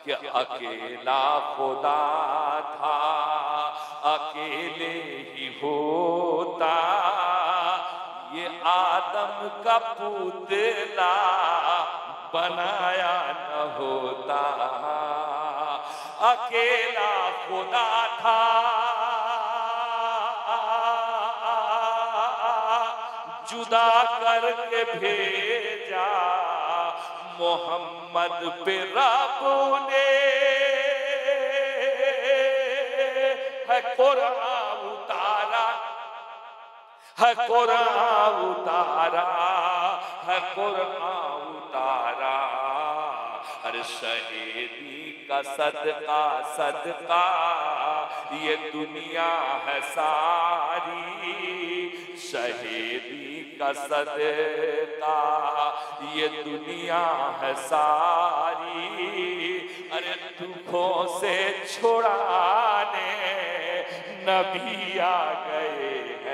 कि अकेला खुदा था अकेले ही होता, ये आदम का पुतला बनाया न होता। अकेला खुदा था जुदा करके भेजा मोहम्मद पे रब ने, है कुरान उतारा, है कुरान उतारा, है कुरान उतारा। अरे शहीदी का सदका सदका ये दुनिया है सारी, शहीदी का सदका ये दुनिया है सारी। अरे दुखों से छुड़ाने नबी आ गए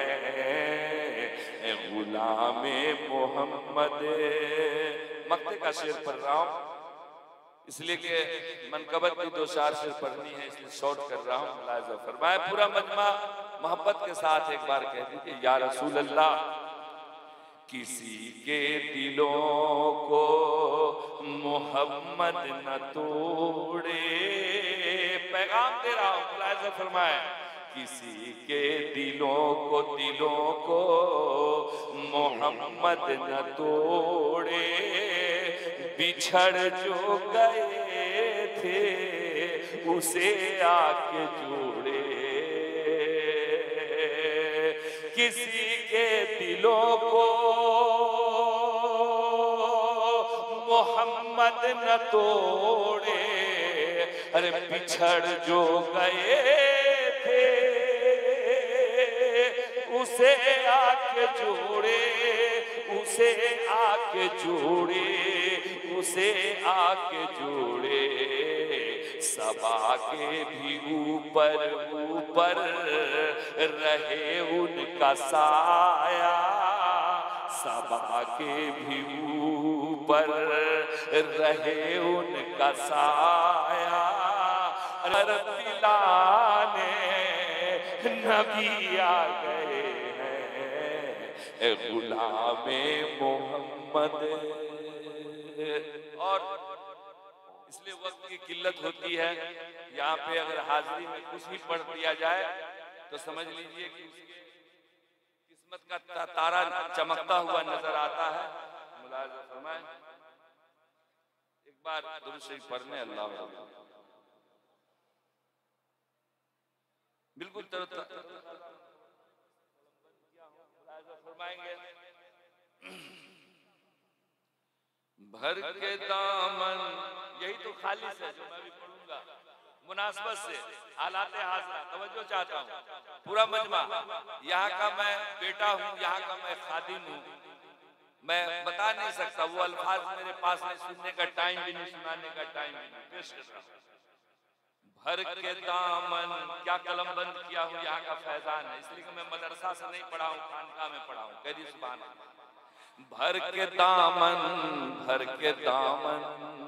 हैं, गुलामे मोहम्मद। मक्ते का शेर पढ़ रहा हूं इसलिए कि मनकबत की दो चार शेर पढ़नी है, इसलिए शॉर्ट कर रहा हूं। मुलाहिजा फरमाए पूरा मजमा मोहब्बत के साथ एक बार कह दीजिए, या रसूल अल्लाह। किसी के दिलों को मोहम्मद न तोड़े, पैगाम दे रहा हूं, मुलाहिजा फरमाए। किसी के दिलों को मोहम्मद न तोड़े, बिछड़ जो गए थे उसे आके जोड़े। किसी के दिलों को मोहम्मद न तोड़े, अरे बिछड़ जो गए थे उसे आके जोड़े, उसे आके जोड़े, उसे आके जोड़े। सबा के भी ऊपर ऊपर रहे उनका साया, सबा के भी ऊपर रहे उनका साया। दिलाने नबी आ गए हैं, गुलामे मोहम्मद। और इसलिए वक्त की किल्लत होती है, यहाँ पे अगर हाजिरी में कुछ भी पढ़ दिया जाए तो समझ लीजिए कि उसके किस्मत का तारा चमकता हुआ नजर आता है। मुलाहिजा फरमाएं एक बार दुरूद शरीफ पढ़ने अल्लाह बिल्कुल फरमाएंगे। भर के दामन, यही तो खालिस है जो मैं भी पढ़ूंगा मुनासबत से। हालात हाज़िरा तवज्जो चाहता हूँ, पूरा मजमा यहाँ का मैं बेटा हूँ, यहाँ का मैं खादिम हूँ। मैं बता नहीं सकता, वो अल्फाज मेरे पास नहीं, सुनने का टाइम भी नहीं, सुनाने का टाइम भी नहीं। पेश कर रहा हूँ। भर के दामन, क्या कलम बंद किया हूँ, यहाँ का फैजान है, इसलिए कि मैं मदरसा से नहीं पढ़ा हूँ, खानका में पढ़ा हूँ। कह दी सुभान अल्लाह। भर के दामन, भर के दामन,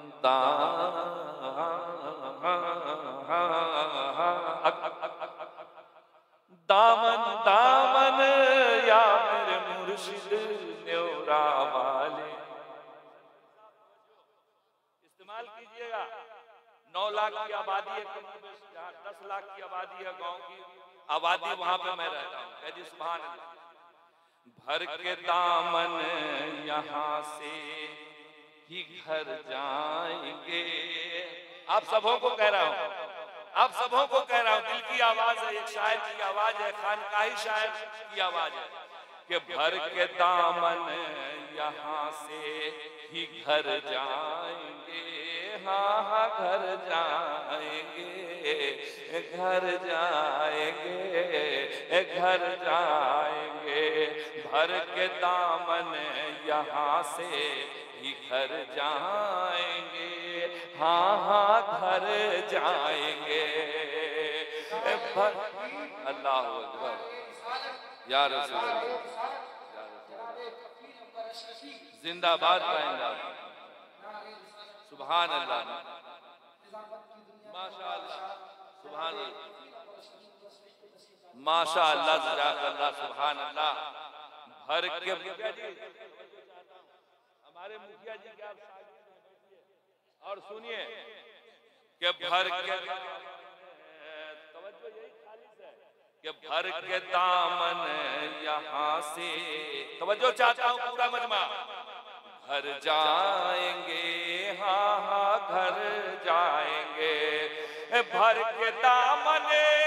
दामन दामन या मेरे मुर्शिद न्योरा वाले। इस्तेमाल कीजिएगा। 9 लाख की आबादी है, जहाँ 10 लाख की आबादी है, गांव की आबादी, वहां पे मैं रहता हूँ। कह दी सुभान अल्लाह। भर के दामन यहाँ से ही घर जाएंगे। आप सबों को कह रहा हूँ, आप सबों को कह रहा हूँ, दिल की आवाज है, एक शायर की आवाज है, खानकाही शायर की आवाज है कि भर के दामन यहाँ से ही घर जाएंगे। हाँ हाँ घर जाएंगे, घर जाएंगे, घर जाएंगे। भर के दामन यहाँ से ही घर जाएंगे। हाँ हाँ घर जाएंगे। अल्लाह अकबर, या रसूल अल्लाह, जिंदाबाद पाएंगा। सुभान अल्लाह। माशाअल्लाह, सुभान अल्लाह, माशाअल्लाह, जज़ाकल्लाह, सुभान अल्लाह। भर के मुखिया जी, हमारे मुखिया जी क्या और सुनिए कि भर के तवज्जो यही खालिस है कि भर के दामन यहाँ से, तवज्जो चाहता हूँ पूरा मजमा, घर जाएंगे, हाँ हाँ घर जाएंगे, भर के दामन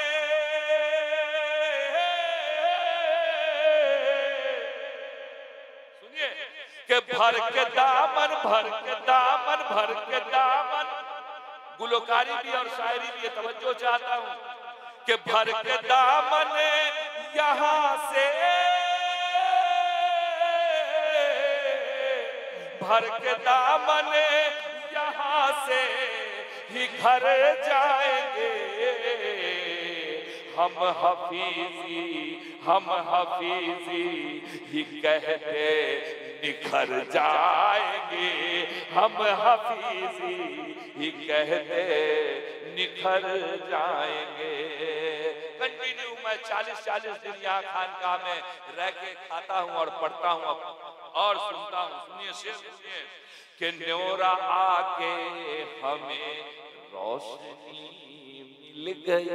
सुनिए कि भर के दामन, भर के दामन, भर के दामन, गुलकारी भी और शायरी भी, तवज्जो चाहता हूँ कि भर के दामन यहाँ से, भर के दामन यहाँ से ही घर जाएंगे, हम हफीजी ही कहते निखर जाएंगे, हम हफीजी ही कहते निखर जाएंगे। कंटिन्यू मैं 40-40 दिन यहाँ खानकाह में रह के खाता हूँ और पढ़ता हूँ और सुनता हूँ। सुनिए शेर, सुनिए कि न्योरा आके हमें रोशनी मिल गई,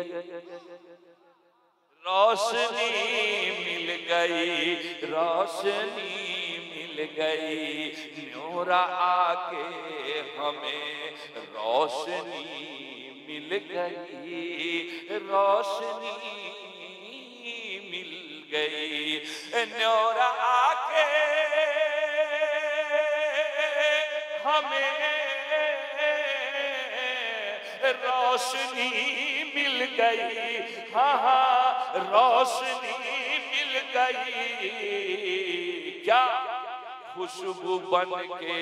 रोशनी मिल गई, रोशनी मिल गई, न्योरा आके हमें रोशनी मिल गई, रोशनी मिल गई, न्योरा आके हमें रोशनी मिल गई, हाँ हाँ रोशनी मिल गई, क्या खुशबू बन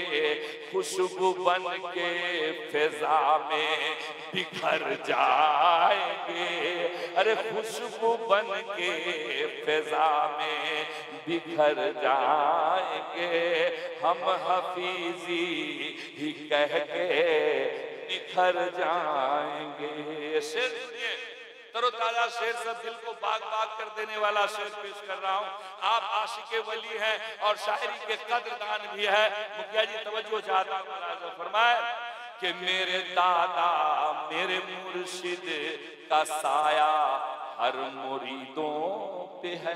के फिजा में बिखर जाएंगे, अरे खुशबू बन के फिजा में बिखर जाएंगे, हम हफीजी ही कह के निखर जाएंगे। शेर सुनिए, तरोताजा शेर, सब दिल को बाग बाग कर देने वाला शेर पेश कर रहा हूँ। आप आशिके वली हैं और शायरी के कदरदान भी है। मुखिया जी तवज्जो चाहता हूँ, फरमाए कि मेरे दादा मेरे मुर्शिद का साया हर मुरीदों पे है,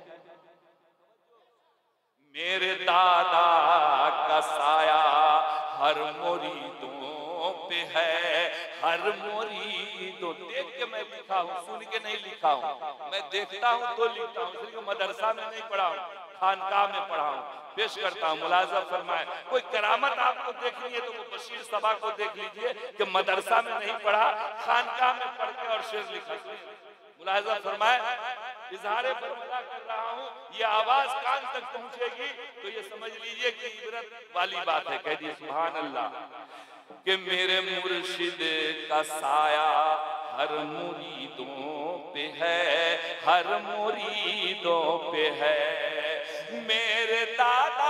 मेरे दादा का साया हर मुरीदों पे है, हर मुरीदों। देख के मैं लिखा हूँ, सुन के नहीं लिखा हूँ, मैं देखता हूँ तो लिखता हूँ, इसलिए मदरसा में नहीं पढ़ा हूँ, खानकाह में पढ़ा हूँ। पेश करता हूँ, मुलाज़ा फरमाए। कोई करामत आपको देखनी है तो वो बशीर सबा को देख लीजिए कि मदरसा में नहीं पढ़ा, खानकाह में पढ़ के और शेर लिखा। मुलाज़ा फरमाए, इज़हारे बरमला कर रहा हूँ, ये आवाज कान तक पहुंचेगी तो ये समझ लीजिए कि इबरत वाली बात है। कह दिए सुभान अल्लाह कि मेरे मुर्शिद का साया हर मुरीदों पे है, हर मुरीदों पे है, मेरे दादा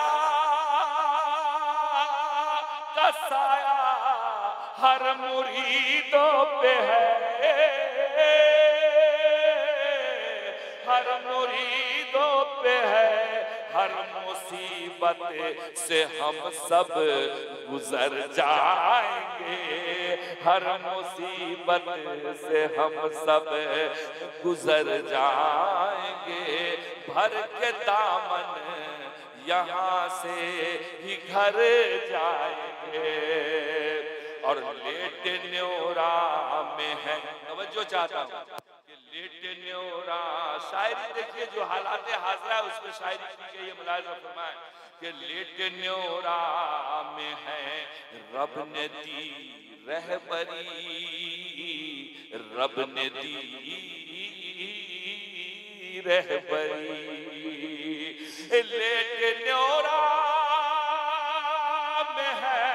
का साया हर मुरीदों पे है, हर मुरीदों पे है, हर मुसीबत से हम सब गुजर जाएंगे, हर मुसीबत से हम सब गुजर जाएंगे, भर के दामन यहाँ से ही घर जाएंगे। और लेट न्योरा में है, तवज्जो चाहता हूँ, लेट न्योरा, शायरी देखिए जो हालात हाजरा उस पर शायरी की गई है। मुलाज़ा फरमाए कि लेट न्योरा में है रब ने दी रहबरी, रब ने दी रहबरी, लेट न्योरा में है,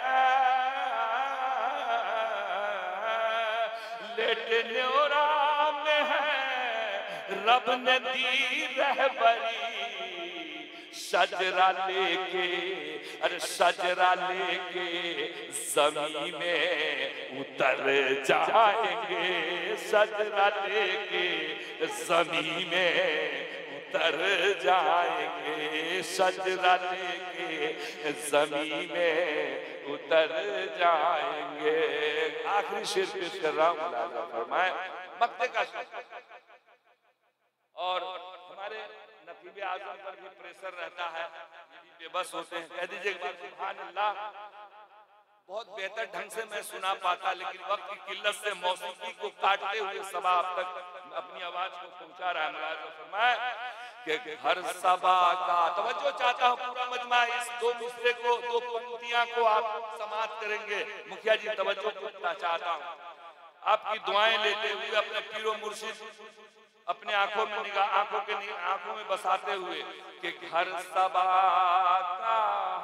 लेट न्योरा रब ने दी रहबरी, शजरा लेके, अरे शजरा लेके जमीन में उतर जाएंगे, शजरा लेके जमीन में उतर जाएंगे, शजरा लेके जमीन में उतर जाएंगे। आखिरी शेर पेश कर रहा हूं, फरमाए मक्ते का शेर। और हमारे नकीब आजम पर भी प्रेशर रहता है, ये भी बेबस होते हैं। कह दीजिए एक बार सुभान अल्लाह। बहुत बेहतर ढंग से मैं सुना पाता, लेकिन वक्त की किल्लत से मौसीकी को काटते हुए सबा आप तक अपनी आवाज को पहुंचा रहा है। कि हर सबा का तवज्जो चाहता हूं, पूरा मजमा इस दो मिसरे को, दो पंक्तियां को आप समाप्त करेंगे। मुखिया जी तवज्जो करना चाहता हूं, आपकी दुआएं लेते हुए अपने पीरो मुर्शिद अपने आंखों में निगाह, आंखों में बसाते हुए कि घर सबा का,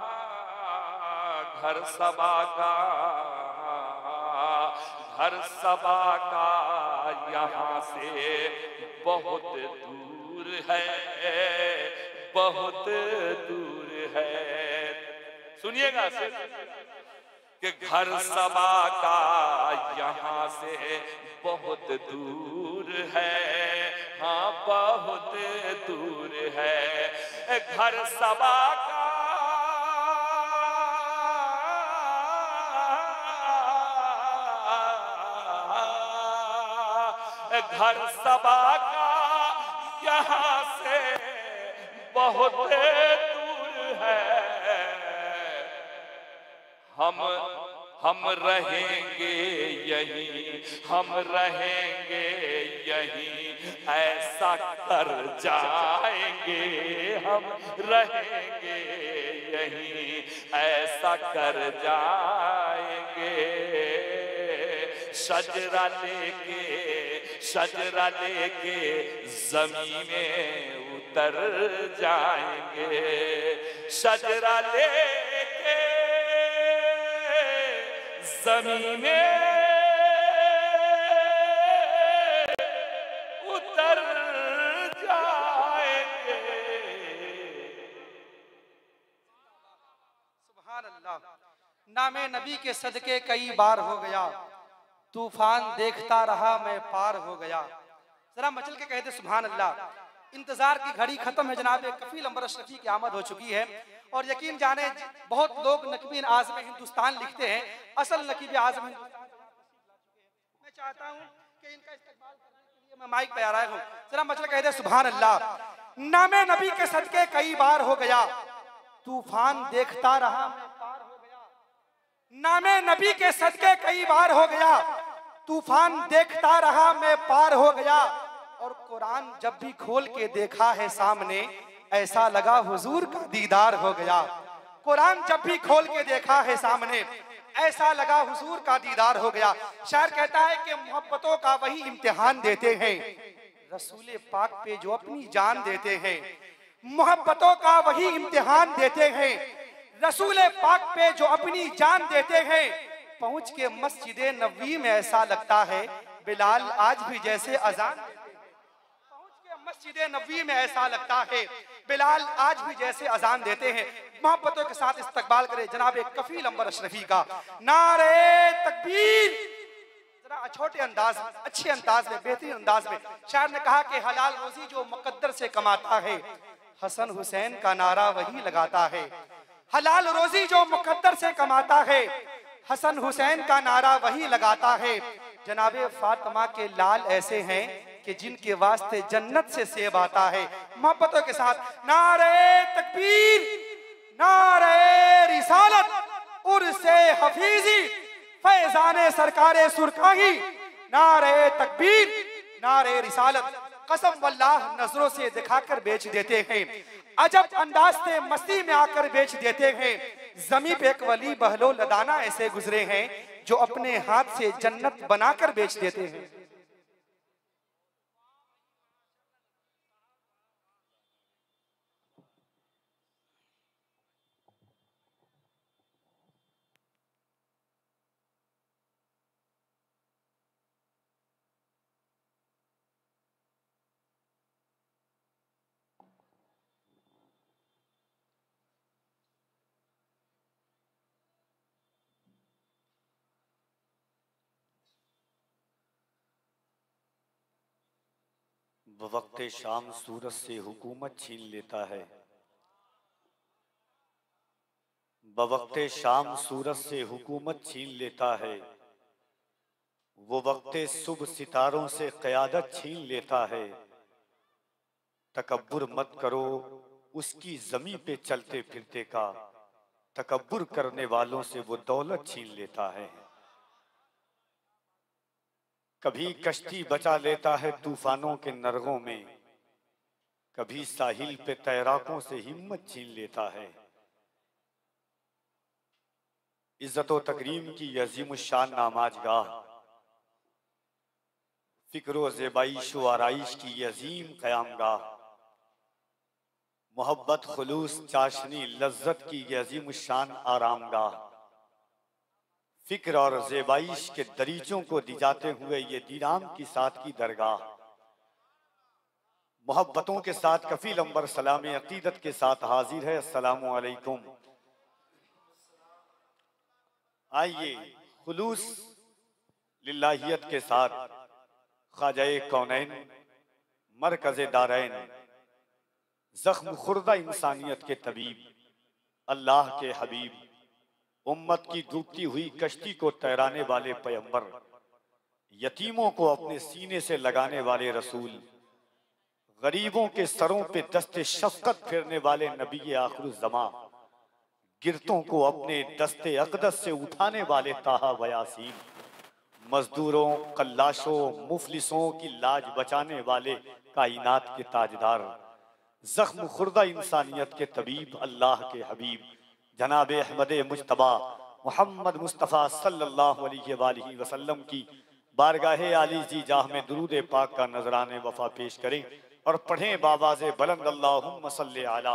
घर सबा का, घर सबा का यहाँ से बहुत दूर है, बहुत दूर है। सुनिएगा कि घर सबा का यहाँ से बहुत दूर है, हाँ बहुत दूर है। घर सबा का घर सबा का यहाँ से बहुत दूर है। हम रहेंगे यहीं, हम रहेंगे यहीं, ऐसा कर जाएंगे, हम रहेंगे यहीं, ऐसा कर जाएंगे। शजरा लेके, शजरा लेके जमीन में उतर जाएंगे, शजरा लेके जमीन में उतर जाएंगे। सुभान अल्लाह। नामे नबी के सदके कई बार हो गया, तूफान देखता रहा मैं पार हो गया। जरा मचल के कहते सुभान अल्लाह। इंतजार की घड़ी खत्म है जनाब, कफील अंबर अशरफी की आमद हो चुकी है। और यकीन जाने बहुत लोग नकीब आज़म हिंदुस्तान लिखते हैं, असल नकीब आज़म मैं चाहता हूं कि इनका इस्तेमाल करने के लिए मैं माइक पे आ रहा हूं। जरा मचल कहते सुभान अल्लाह। नामे नबी के सदके कई बार हो गया, तूफान देखता रहा मैं पार हो गया। नामे नबी के सदके कई बार हो गया, तूफान देखता रहा मैं पार हो गया। और कुरान जब भी खोल के देखा है सामने, ऐसा लगा हुजूर का दीदार हो गया। कुरान जब भी खोल के देखा है सामने, ऐसा लगा हुजूर का दीदार हो गया। शायर कहता है कि मोहब्बतों का वही इम्तिहान देते हैं रसूल पाक पे जो अपनी जान देते हैं। मोहब्बतों का वही इम्तिहान देते हैं रसूल पाक पे जो अपनी जान देते हैं। पहुंच के मस्जिद नबवी में ऐसा लगता है बिलाल आज भी जैसे अजान देते हैं। पहुंच के मस्जिद नबवी में ऐसा लगता है बिलाल आज भी जैसे अजान देते हैं। मोहब्बतों के साथ इस्तकबाल करे जनाब कफील अंबर अशरफी का। नारे तकबीर। जरा छोटे अंदाज, अच्छे अंदाज में, बेहतरीन अंदाज में शायर ने कहा कि हलाल रोजी जो मुकद्दर से कमाता है, हसन हुसैन का नारा वही लगाता है। हलाल रोजी जो मुकद्दर से कमाता है, हसन हुसैन का नारा वही लगाता है। जनाबे फातिमा के लाल ऐसे हैं कि जिनके वास्ते जन्नत से सेब आता है। मोहब्बतों के साथ नारे तकबीर, नारे रिसालत, उर्से हफीजी, फैजाने सरकारे सुरकाही। नारे तकबीर, नारे रिसालत। कसम वल्लाह नजरों से दिखाकर बेच देते हैं, अजब अंदाज से मस्ती में आकर बेच देते हैं। जमी पे एक वली बहलो लदाना ऐसे गुजरे हैं जो अपने हाथ से जन्नत बनाकर बेच देते हैं। बवक्त शाम सूरज से हुकूमत छीन लेता है, बवक्त शाम सूरज से हुकूमत छीन लेता है, वो वक्त सुबह सितारों से क़यादत छीन लेता है। तकब्बुर मत करो उसकी ज़मीं पे चलते फिरते का, तकब्बुर करने वालों से वो दौलत छीन लेता है। कभी कश्ती बचा लेता है तूफानों के नरगों में, कभी साहिल पे तैराकों से हिम्मत छीन लेता है। इज्जत व तकरीम की अजीम शान नामाजगाह, फिक्र ज़ेबाइश व आराइश की अजीम क़यामगाह, मोहब्बत खुलूस चाशनी लज्जत की अजीम शान आरामगाह, फिक्र और ज़ेबाइश के दरीचों को दिजाते हुए ये दीनाम की साथ की दरगाह, मोहब्बतों के साथ कफील अंबर सलाम अकीदत के साथ हाजिर है। अस्सलामु अलैकुम। आइए खुलूस लिल्लाहियत के साथ ख्वाजाए कौनैन मरकज़े दारैन, जख्म खुर्दा इंसानियत के तबीब, अल्लाह के हबीब, उम्मत की डूबती हुई कश्ती को तैराने वाले पैगंबर, यतीमों को अपने सीने से लगाने वाले रसूल, गरीबों के सरों पे दस्ते शफकत फेरने वाले नबी आखिरुज़्ज़मा, गिरतों को अपने दस्ते अक़दस से उठाने वाले ताहा व यासीन, मजदूरों, कल्लाशों, मुफलिसों की लाज बचाने वाले कायनात के ताजदार, जख्म खुर्दा इंसानियत के तबीब, अल्लाह के हबीब जनाब अहमद मुज्तबा मोहम्मद मुस्तफ़ा सल्लल्लाहु अलैहि वसल्लम की बारगाहे आली जी जाह में दुरूद पाक का नजराने वफा पेश करें और पढ़ें बावाज़े बुलंद अल्लाहुम्मा सल्ली अला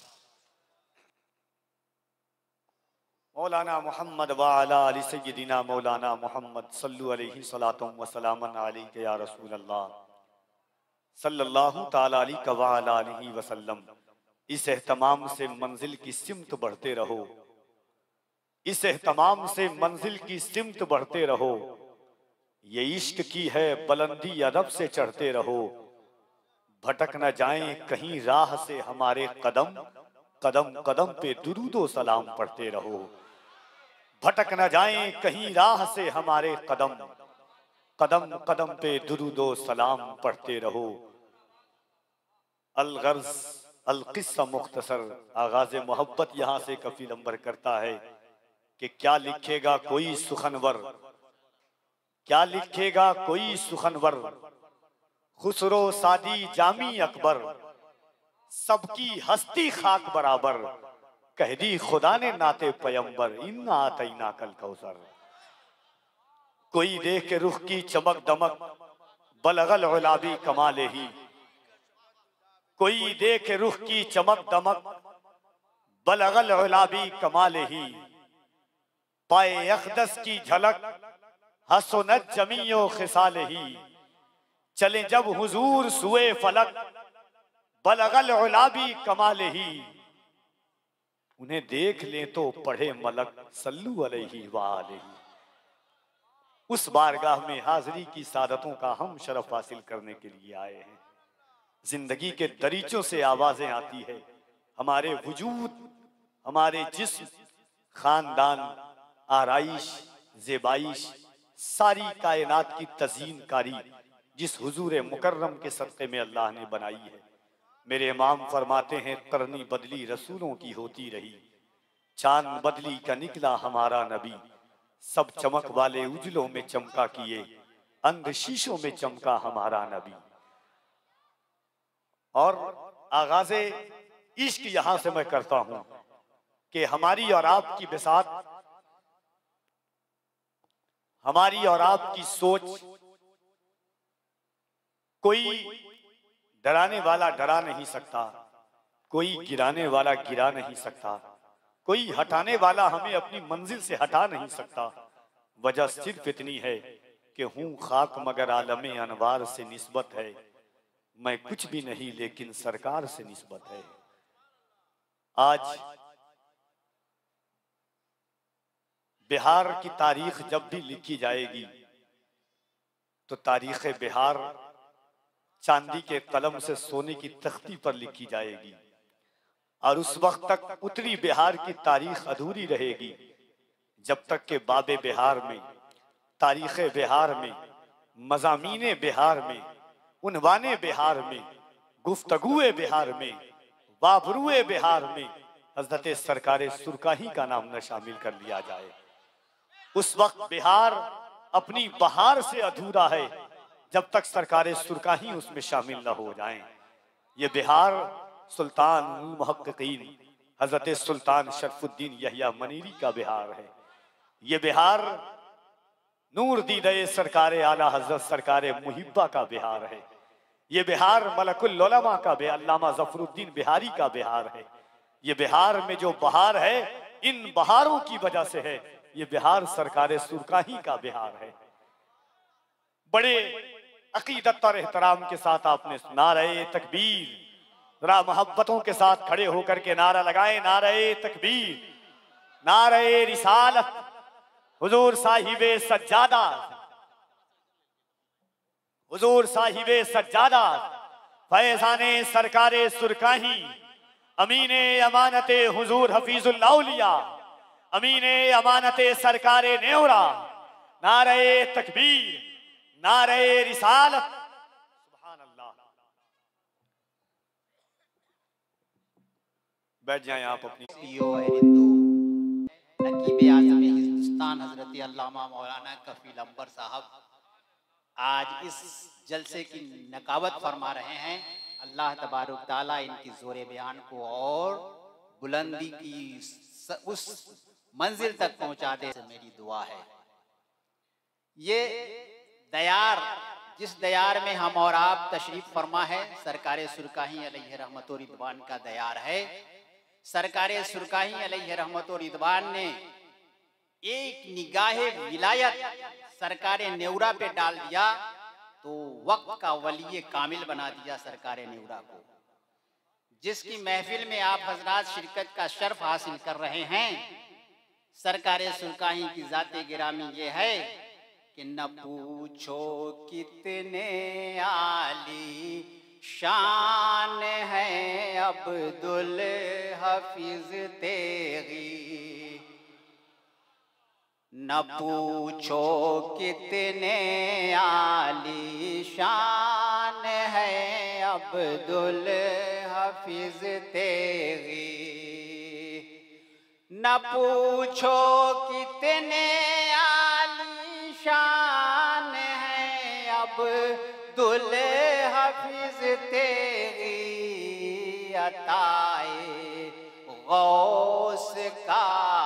मौलाना मोहम्मद व अला अली सय्यदिना मौलाना मोहम्मद सल्लु अलैहि सलातुम व सलामन अलैका या रसूल अल्लाह सल्लल्लाहु ताला अलैहि व अला alihi वसल्लम। इस एहतमाम से मंजिल की सिमत बढ़ते रहो, इस एहतमाम से मंजिल की सिमत बढ़ते रहो, ये इश्क की है बुलंदी अदब से चढ़ते रहो, भटक न जाएं कहीं राह से हमारे कदम, कदम कदम पे दुरूदो सलाम पढ़ते रहो, भटक न जाएं कहीं राह से हमारे कदम, कदम कदम पे दुरूदो सलाम पढ़ते रहो। अलगर्ज अलकिस्सा मुख्तसर, आगाज मोहब्बत यहाँ से कफील अंबर करता है कि क्या लिखेगा कोई सुखनवर, क्या लिखेगा कोई सुखनवर, खुसरो सादी जामी अकबर, सबकी हस्ती खाक बराबर, कह दी खुदा ने नाते पैगंबर, इन्ना आतैना कल कौसर। कोई देख के रुख की चमक दमक, बलगल उलाबी कमाले ही, कोई देख रुख की चमक दमक, बलगल उलाबी कमाले ही, पाए अखदस की झलक, हसनत जमीओ खिसाले ही, चले जब हुजूर सुए फलक, बलगल उलाबी कमाले ही, उन्हें देख ले तो पढ़े मलक सल्लु अलैहि व आलिही। उस बारगाह में हाजिरी की सादतों का हम शरफ हासिल करने के लिए आए हैं। जिंदगी के दरीचों से आवाजें आती है, हमारे वजूद, हमारे जिस्म, खानदान, आराइश, ज़ेबाइश, सारी कायनात की तज़ीन कारी जिस हुजूर मुकर्रम के सदक़े में अल्लाह ने बनाई है। मेरे इमाम फरमाते हैं, करनी बदली रसूलों की होती रही, चांद बदली का निकला हमारा नबी, सब चमक वाले उजलों में चमका किए, अंध शीशों में चमका हमारा नबी। और आगाज़े इश्क यहां से मैं करता हूं कि हमारी और आपकी बिसात, हमारी और आपकी सोच, कोई डराने वाला डरा नहीं सकता, कोई गिराने वाला गिरा नहीं सकता, कोई हटाने वाला हमें अपनी मंजिल से हटा नहीं सकता। वजह सिर्फ इतनी है कि हूं खाक मगर आलमे अनवार से निस्बत है, मैं कुछ भी नहीं लेकिन सरकार से निस्बत है। आज बिहार की तारीख जब भी लिखी जाएगी तो तारीख बिहार चांदी के कलम से सोने की तख्ती पर लिखी जाएगी और उस वक्त तक उत्तरी बिहार की तारीख अधूरी रहेगी जब तक के बाबे बिहार में, तारीख बिहार में, मज़ामीने बिहार में, उन्वाने बिहार में, गुफ्तगुए बिहार में, बाबरुए बिहार में हजरत सरकारे सुरकाही का नाम न शामिल कर लिया जाए। उस वक्त बिहार अपनी बहार से अधूरा है जब तक सरकारे सुरकाही उसमें शामिल न हो जाएं। ये बिहार सुल्तान मुहक्किकीन हजरत सुल्तान शरफुद्दीन यहिया मनीरी का बिहार है। ये बिहार नूर दीदे सरकारे आला हजरत सरकारे मुहिब्बा का बिहार है। ये बिहार मलकुल उलमा का अल्लामा जफरुद्दीन बिहारी का बिहार है। ये बिहार में जो बहार है इन बहारों की वजह से है। ये बिहार सरकारे सुरकाही का बिहार है। बड़े अकीदत और एहतराम के साथ आपने नारे तकबीर, जरा मोहब्बतों के साथ खड़े होकर के नारा लगाए, नारे तकबीर, नारे रिसालत, हुजूर साहिबे सज्जादा, हुजूर साहिबे सज्जादा, फैजाने सरकारे सुरकाही, अमीने अमानते हुजूर हफीजुल औलिया, अमीने अमानते सरकारे नेवरा, नारे तकबीर, नारे रिसालत, सुभान अल्लाह। बैठ जाएं आप अपनी। नकीब आज़म हिंदुस्तान हजरत अल्लामा मौलाना कफील अंबर साहब आज इस जलसे की नकावत फरमा रहे हैं। अल्लाह तबारुक ताला इनकी जोरे बयान को और बुलंदी की उस मंजिल तक पहुंचा दे, मेरी दुआ है। ये दयार, जिस दयार में हम और आप तशरीफ फरमा है, सरकारे सुरकाही अलैहि रहमत व रिदवान का दयार है। सरकारे सुरकाही अलैहि रहमत व रिदवान ने एक निगाहे विलायत सरकारे नेवरा पे डाल दिया तो वक्त का वली कामिल बना दिया सरकारे नेवरा को, जिसकी महफिल में आप हजरात शिरकत का शर्फ हासिल कर रहे हैं। सरकारे सुरकाही की जाते गिरामी ये है कि न पूछो कितने आली शान है अब्दुल हफीज तेगी, न पूछो कितने आली शान है अब्दुल हफीज तेगी, न पूछो कितने आली शान है अब्दुल हफीज तेगी, अताए गौस का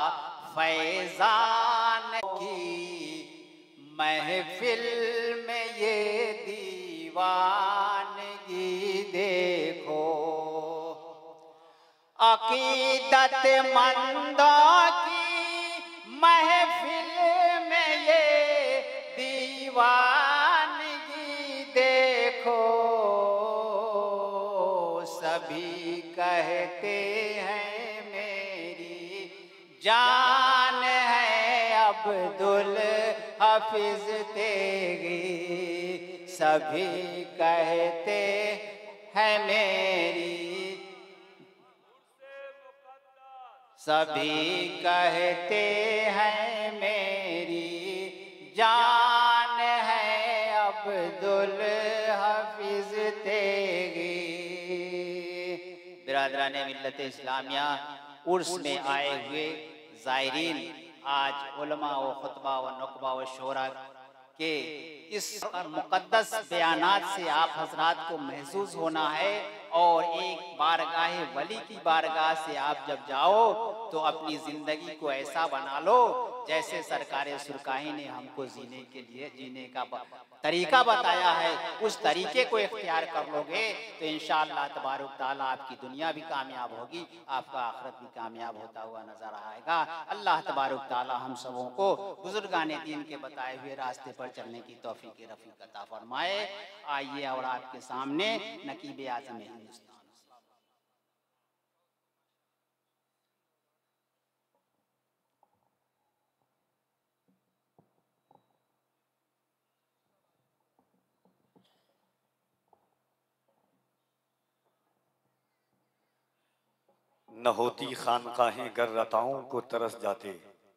फैजान की महफिल में ये दीवानगी देखो, अकीदत मंदों की महफिल में ये दीवानगी देखो, सभी कहते हैं मेरी जान है अब्दुल हफीज तेगी, सभी कहते हैं मेरी, सभी कहते हैं मेरी जान है अब्दुल हफीज तेगी। बिरादरान मिल्लत इस्लामिया, उर्स में आए हुए ज़ायरीन, आज उलमा व खुतबा व नुकबा व शोरा के इस मुक़द्दस बयानात से आप हजरात को महसूस होना है और एक बारगाह वली की बारगाह से आप जब जाओ तो अपनी ज़िंदगी को ऐसा बना लो जैसे सरकारे सुरकाही ने हमको जीने के लिए जीने का तरीका बताया है, उस तरीके को इख्तियार कर लोगे तो इंशाअल्लाह तबारुक ताला आपकी दुनिया भी कामयाब होगी, आपका आखिरत भी कामयाब होता हुआ नजर आएगा। अल्लाह तबारुक ताला हम सबों को बुजुर्गाने दीन के बताए हुए रास्ते पर चलने की तौफीक रफ़ीक अता फरमाए। आइए और आपके सामने नकीब आज़म हिंदुस्तान न होती खानकाहें गर रताओं को तरस जाते,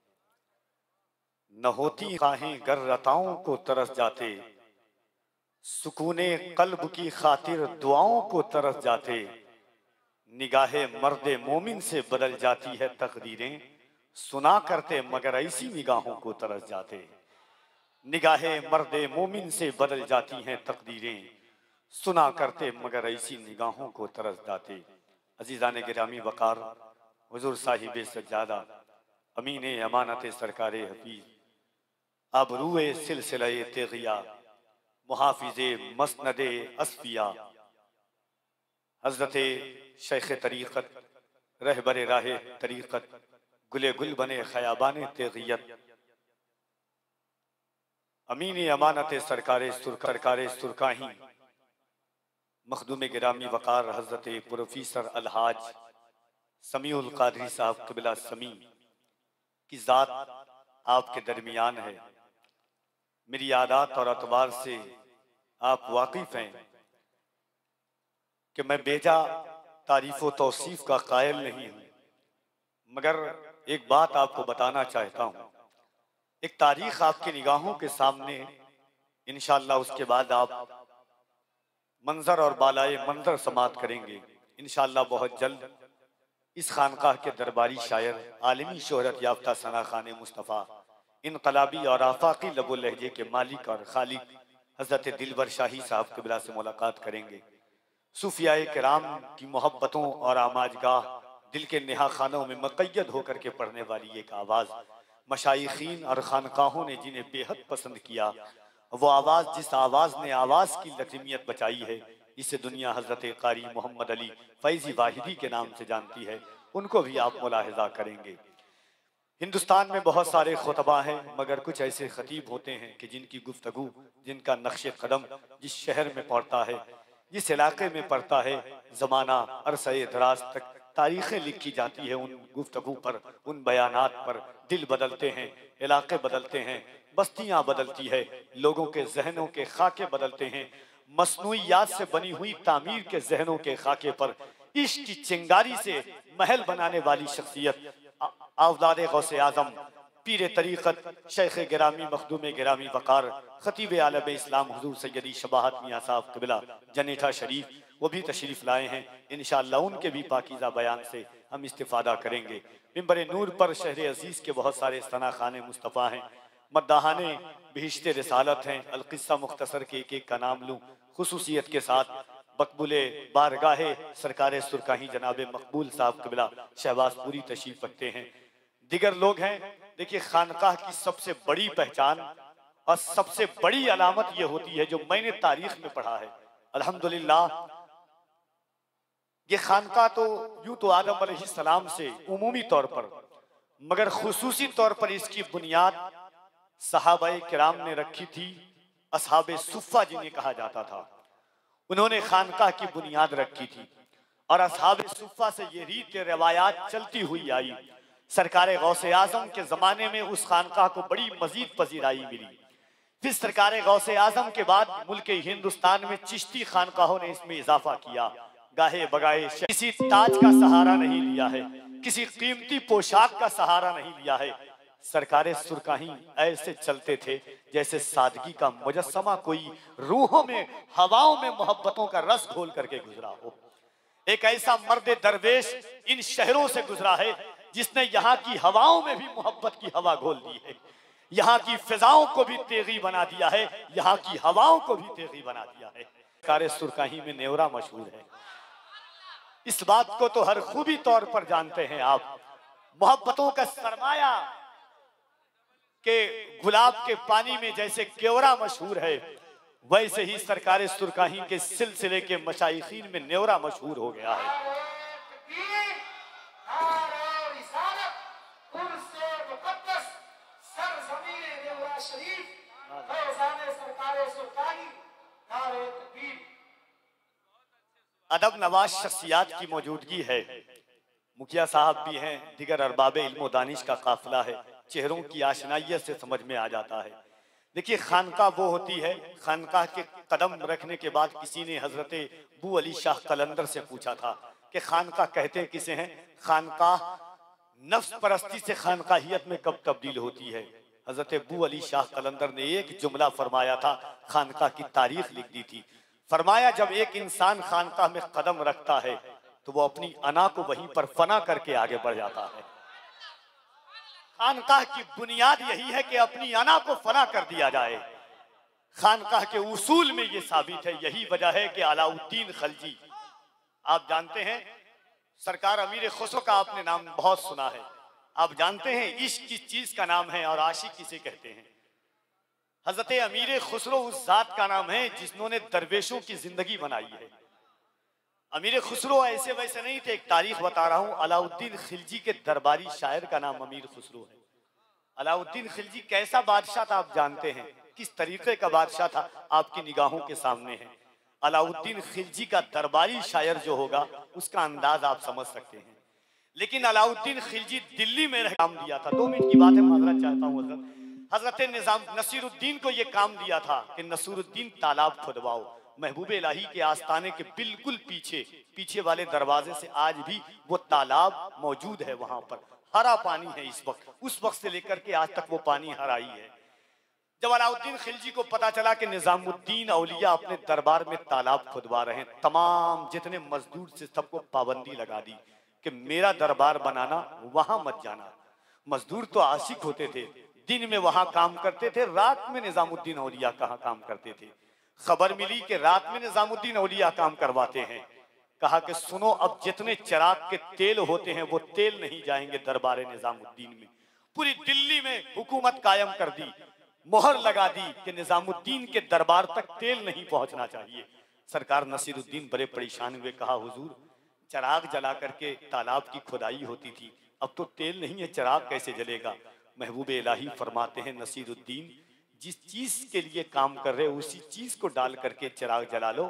न होती खाहें गर रताओं को तरस जाते, सुकूने कल्ब की खातिर दुआओं को तरस जाते। निगाहे मर्दे मोमिन से बदल जाती है तकदीरें, सुना करते मगर ऐसी निगाहों को तरस जाते। निगाहे मर्दे मोमिन से बदल जाती हैं तकदीरें, सुना करते मगर ऐसी निगाहों को तरस जाते। अजीज़ान गिरामी वकार, हुजूर साहिब सज्जादा अमीन अमानत सरकार हफीज आबरूए सिलसिले तेगिया मुहाफिजे मसनदे अस्फिया हजरत शेख तरीक़त रहबर राहे तरीक़त गुले गुल बने खयाबान तेगियत अमीन अमानत सरकार सुरकाही मखदूम गिरामी वकार हजरत प्रोफेसर अलहाज समीउल कादरी साहब क़िबला समी की ज़ात आपके दरमियान है। मेरी आदात और अतबार से आप वाकिफ हैं कि मैं बेजा तारीफ व तौसीफ का कायल नहीं हूं, मगर एक बात आपको बताना चाहता हूं। एक तारीख आपकी निगाहों के सामने, इंशाअल्लाह उसके बाद आप मंजर और बालाए मंजर समात करेंगे इंशाअल्लाह बहुत जल्द। इस खानकाह के दरबारी शायर, आलमी शोहरत याफ्ता सना खान मुस्तफ़ा, इनकलाबी और आफाकी लबो लहजे के मालिक और खालिक हजरत दिलबर शाही साहब क़िबला से मुलाकात करेंगे। सूफियाए किराम की मोहब्बतों और आमाजगाह दिल के नेहा खानों में मुक़य्यद होकर के पढ़ने वाली एक आवाज़, मशाइखीन और खानकाहों ने जिन्हें बेहद पसंद किया, वो आवाज़ जिस आवाज़ ने आवाज़ की लज़ीमियत बचाई है, इसे दुनिया हजरत कारी मोहम्मद अली फैज़ी वाहिदी के नाम से जानती है। उनको भी आप मुलाहिज़ा करेंगे। हिंदुस्तान में बहुत सारे खुतबा हैं, मगर कुछ ऐसे खतीब होते हैं कि जिनकी गुफ्तगू, जिनका नक्श कदम जिस शहर में पड़ता है, जिस इलाके में पड़ता है, ज़माना अरसे दराज तक तारीखें लिखी जाती है उन गुफ्तगू पर, उन बयानात पर। दिल बदलते हैं, इलाके बदलते हैं, बस्तियां बदलती है, लोगों के जहनों के खाके बदलते हैं। मसनूइयात से बनी हुई तामीर के जहनों के खाके पर इश्क की चिंगारी से महल बनाने वाली शख्सियत औलाद गौसे आजम पीर तरीक़त शेख गिरामी मखदूम गिरामी वकार खतीब आलम इस्लाम हुजूर सैयदी शबाहत मियाँ साहब क़िबला जनेठा शरीफ, वो भी तशरीफ़ लाए हैं। इंशाअल्लाह उनके भी पाकीज़ा बयान से हम इस्तिफ़ादा करेंगे। मिंबर नूर पर शहर अजीज़ के बहुत सारे सना खाने मुस्तफ़ा हैं, मद्दाहाने बिहिश्ते रिसालत हैं। अलक़िस्सा मुख्तसर के एक का नाम लूँ खुसूसियत के साथ, मकबूले बारगाहे सरकार सुरकाही जनाब मकबूल साहब क़िबला शहबाजपुरी तशरीफ़ रखते हैं। दिगर लोग हैं। देखिए, खानकाह की सबसे बड़ी पहचान और सबसे बड़ी अलामत यह होती है, जो मैंने तारीख में पढ़ा है, अल्हम्दुलिल्लाह, ये खानकाह तो यूं तो आदम अलैहिस्सलाम से उमूमी तौर पर, मगर खुसूसी तौर पर इसकी बुनियाद सहाबाए किराम ने रखी थी। असहाबे सुफ़ा जिन्हें कहा जाता था, उन्होंने खानकाह की बुनियाद रखी थी। और असहाबे सुफ़ा से ये रीत रिवायात चलती हुई आई। सरकार गौसे आजम के ज़माने में उस खानकाह को बड़ी मजीद पजीराई मिली। फिर सरकार गौसे आजम के बाद मुल्क हिंदुस्तान में चिश्ती खानकाहों ने इसमें इजाफा किया। गाहे बगाए किसी ताज का सहारा नहीं लिया है, किसी कीमती पोशाक का सहारा नहीं लिया है। सरकार सुरकाही ऐसे चलते थे जैसे सादगी का मुजस्समा कोई रूहों में, हवाओं में मोहब्बतों का रस घोल करके गुजरा हो। एक ऐसा मर्द दरवेश इन शहरों से गुजरा है जिसने यहाँ की हवाओं में भी मोहब्बत की हवा घोल दी है, यहाँ की फिजाओं को भी तेगी बना दिया है, यहाँ की हवाओं को भी तेगी बना दिया है। सरकार सुरकाही में नेवरा मशहूर है, इस बात को तो हर खूबी तौर पर जानते हैं आप। मोहब्बतों का सरमाया के गुलाब के पानी में जैसे केवरा मशहूर है, वैसे ही सरकार सुरकाही के सिलसिले के मशाइखीन में नेवरा मशहूर हो गया है। अदब नवाज शख्सियात की मौजूदगी है। मुखिया साहब भी हैं, दिगर अरबाब इल्म दानिश का काफिला है। चेहरों की आशनाइयत से समझ में आ जाता है। देखिए, खानकाह वो होती है, खानकाह के कदम रखने के बाद किसी ने हजरत बू अली शाह कलंदर से पूछा था कि खानका कहते किसे हैं, खानकाह नफ्स परस्ती से खानकाहियत में कब तब्दील होती है। हजरत अबू अली शाह कलंदर ने एक जुमला फरमाया था, खानकाह की तारीख लिख दी थी। फरमाया जब एक इंसान खानकाह में कदम रखता है तो वो अपनी अना को वहीं पर फना करके आगे बढ़ जाता है। खानकाह की बुनियाद यही है कि अपनी अना को फना कर दिया जाए। खानकाह के उसूल में ये साबित है। यही वजह है कि अलाउद्दीन खलजी, आप जानते हैं सरकार अमीर खुसरो का आपने नाम बहुत सुना है। आप जानते हैं इश्क किस चीज का नाम है और आशिक किसे कहते हैं। हजरत अमीर खुसरो उस जात का नाम है जिन्होंने दरवेशों की जिंदगी बनाई है। अमीर खुसरो ऐसे वैसे नहीं थे, एक तारीख बता रहा हूं। अलाउद्दीन खिलजी के दरबारी शायर का नाम अमीर खुसरो है। अलाउद्दीन खिलजी कैसा बादशाह था आप जानते हैं, किस तरीके का बादशाह था आपकी निगाहों के सामने है। अलाउद्दीन खिलजी का दरबारी शायर जो होगा उसका अंदाज आप समझ सकते हैं। लेकिन अलाउद्दीन खिलजी दिल्ली में काम दिया था। 2 मिनट की बात है, माजरत चाहता हूँ। हजरत निजाम नसीरुद्दीन को यह काम दिया था कि नसीरुद्दीन तालाब खुदवाओ। महबूब इलाही के आस्थाने के बिल्कुल पीछे वाले दरवाजे से आज भी वो तालाब मौजूद है। वहां पर हरा पानी है इस वक्त, उस वक्त से लेकर के आज तक वो पानी हरा ही है। जब अलाउद्दीन खिलजी को पता चला कि निजामुद्दीन औलिया अपने दरबार में तालाब खुदवा रहे हैं, तमाम जितने मजदूर से सबको पाबंदी लगा दी कि मेरा दरबार बनाना वहां मत जाना। मजदूर तो आशिक होते थे, दिन में वहां काम करते थे, रात में निजामुद्दीन औलिया कहाँ काम करते थे। खबर मिली कि रात में निजामुद्दीन औलिया काम करवाते हैं। कहा कि सुनो, अब जितने चिराग के तेल होते हैं वो तेल नहीं जाएंगे दरबार निजामुद्दीन में। पूरी दिल्ली में हुकूमत कायम कर दी, मोहर लगा दी कि निजामुद्दीन के दरबार तक तेल नहीं पहुंचना चाहिए। सरकार नसीरुद्दीन बड़े परेशान हुए, कहा हुजूर चिराग जला करके तालाब की खुदाई होती थी, अब तो तेल नहीं है, चिराग कैसे जलेगा। महबूब इलाही फरमाते हैं नसीरुद्दीन जिस चीज के लिए काम कर रहे हो उसी चीज को डाल करके चिराग जला लो।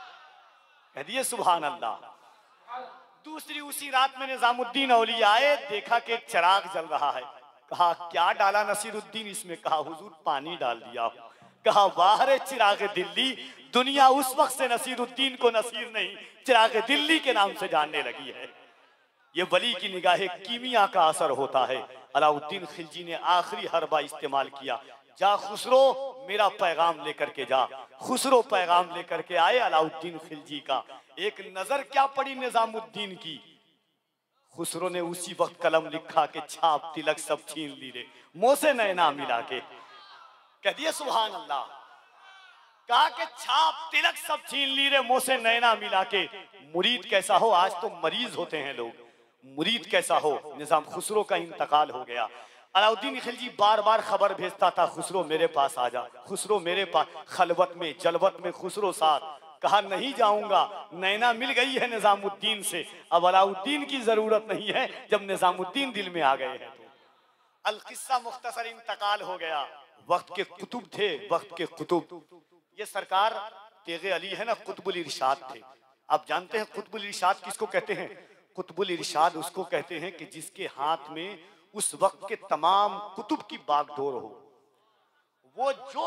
कह दिए सुभान अल्लाह। दूसरी उसी रात में निजामुद्दीन औलिया आए, देखा कि चिराग जल रहा है। कहा क्या डाला नसीरुद्दीन इसमें? कहा हुजूर पानी डाल दिया। कहा वाह रे चिराग दिल्ली, दुनिया उस वक्त से नसीरुद्दीन को नसीर नहीं चिराग दिल्ली के नाम से जानने लगी है। ये वली की निगाहे कीमिया का असर होता है। अलाउद्दीन खिलजी ने आखिरी हरबा इस्तेमाल किया, जा खुसरो मेरा पैगाम लेकर के जा। खुसरो पैगाम लेकर के आए अलाउद्दीन खिलजी का। एक नजर क्या पड़ी निजामुद्दीन की, खुसरो ने उसी वक्त कलम लिखा कि छाप तिलक सब छीन ली रे, मुंह से नैना मिला के। कह दिए सुभान अल्लाह। कहा कि छाप तिलक सब छीन ली रे, मुंह से नैना मिला के। मुरीद कैसा हो, आज तो मरीज होते हैं लोग, मुरीद कैसा हो। निजाम खुसरो का इंतकाल हो गया। अलाउद्दीन खिलजी बार बार खबर भेजता था, खुसरो मेरे पास आ जा, खुसरो मेरे पास। खलवत में जलवत में खुसरो साथ। कहा नहीं जाऊंगा, नैना मिल गई है निजामुद्दीन से, अब अलाउद्दीन की जरूरत नहीं है, जब निजामुद्दीन दिल में आ गए हैं तो। अल किस्सा मुख्तसर इंतकाल हो गया। वक्त के कुतुब थे, वक्त के कुतुब। ये सरकार तेगे अली है ना, कुतुबुल इरशाद थे। आप जानते हैं कुतुबुल इरशाद किसको कहते हैं? कुतुबुल इरशाद उसको कहते हैं कि जिसके हाथ में उस वक्त के तमाम कुतुब की बागडोर हो। वो जो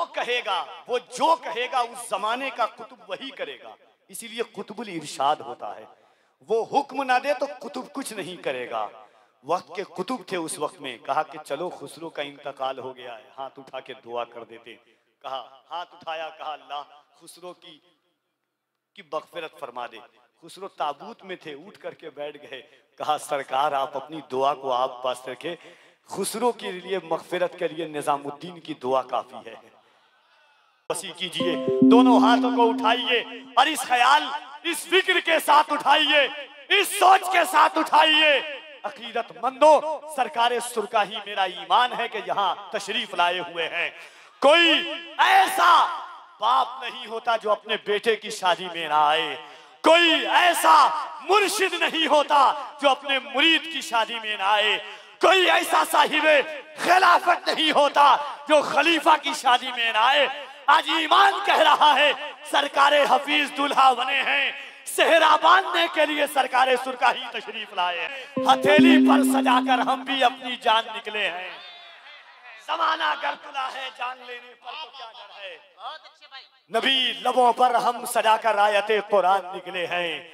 कहेगा उस जमाने का कुतुब वही करेगा, इसीलिए कुतुबुल इरशाद होता है। वो हुक्म ना दे तो कुतुब कुछ नहीं करेगा। वक्त के कुतुब थे उस वक्त में। कहा कि चलो खुसरो का इंतकाल हो गया है, हाथ उठा के दुआ कर देते। कहा हाथ उठाया, कहा अल्लाह खुसरो की मग़फ़िरत फरमा दे। खुसरो ताबूत में थे, उठ करके बैठ गए। कहा सरकार आप अपनी दुआ को आप पास रखे, खुसरो के लिए मग़फ़िरत के लिए निजामुद्दीन की दुआ काफी है। वसी कीजिए, दोनों हाथों को उठाइए और इस ख्याल इस फिक्र के साथ उठाइए, इस सोच के साथ उठाइए। अकीदतमंदो, सरकारे सुरकाही मेरा ईमान है कि यहाँ तशरीफ लाए हुए हैं। कोई ऐसा बाप नहीं होता जो अपने बेटे की शादी में ना आए, कोई ऐसा मुर्शिद नहीं होता जो अपने मुरीद की शादी में ना आए, कोई ऐसा साहिबे खिलाफत नहीं होता जो खलीफा की शादी में ना आए। आज ईमान कह रहा है सरकारे हफीज दुल्हा बने हैं, सेहरा बांधने के लिए सरकारे सुरकाही तशरीफ लाए। हथेली पर सजाकर हम भी अपनी जान निकले हैं। ज़माना अगर तुला है जान लेने पर तो क्या डर है। नबी लबों पर हम सजाकर आयते कुरान निकले हैं।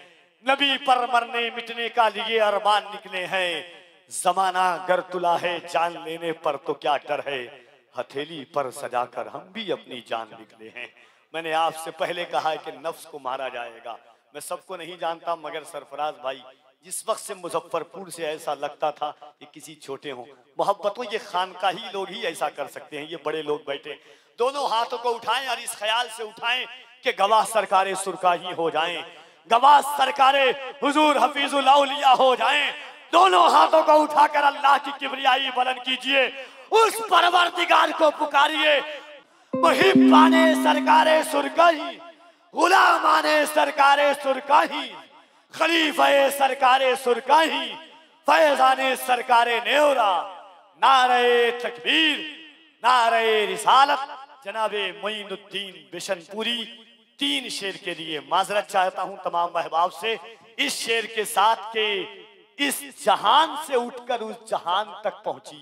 नबी पर मरने मिटने का लिए अरमान निकले हैं। जमाना गर तुला है जान लेने पर तो क्या डर है, हथेली पर सजाकर हम भी अपनी जान निकले हैं। मैंने आपसे पहले कहा है कि नफ्स को मारा जाएगा। मैं सबको नहीं जानता, मगर सरफराज भाई जिस वक्त से मुजफ्फरपुर से ऐसा लगता था कि किसी छोटे हों मोहब्बतों, ये खानकाही लोग ही ऐसा कर सकते हैं। ये बड़े लोग बैठे दोनों हाथों को उठाएं और इस ख्याल से उठाएं कि गवाह सरकारे सुरकाही हो जाएं, गवाह सरकारे हुजूर हफीजुल औलिया हो जाएं। दोनों हाथों को उठाकर अल्लाह की किबरियाई बुलंद कीजिए, उस परवरदिगार को पुकारिए। मुहिब्बाने सरकारे सुरकाही, गुलामाने सरकारे सुरकाही, खलीफे सरकारे सुरकाही, फैजाने सरकारे नेवरा, नारे तकबीर, नारे रिसालत। जनाबे मोइनुद्दीन बिशनपुरी 3 शेर के लिए माजरत चाहता हूं तमाम महबाब से। इस शेर के साथ के इस जहान से उठकर उस जहान तक पहुंची।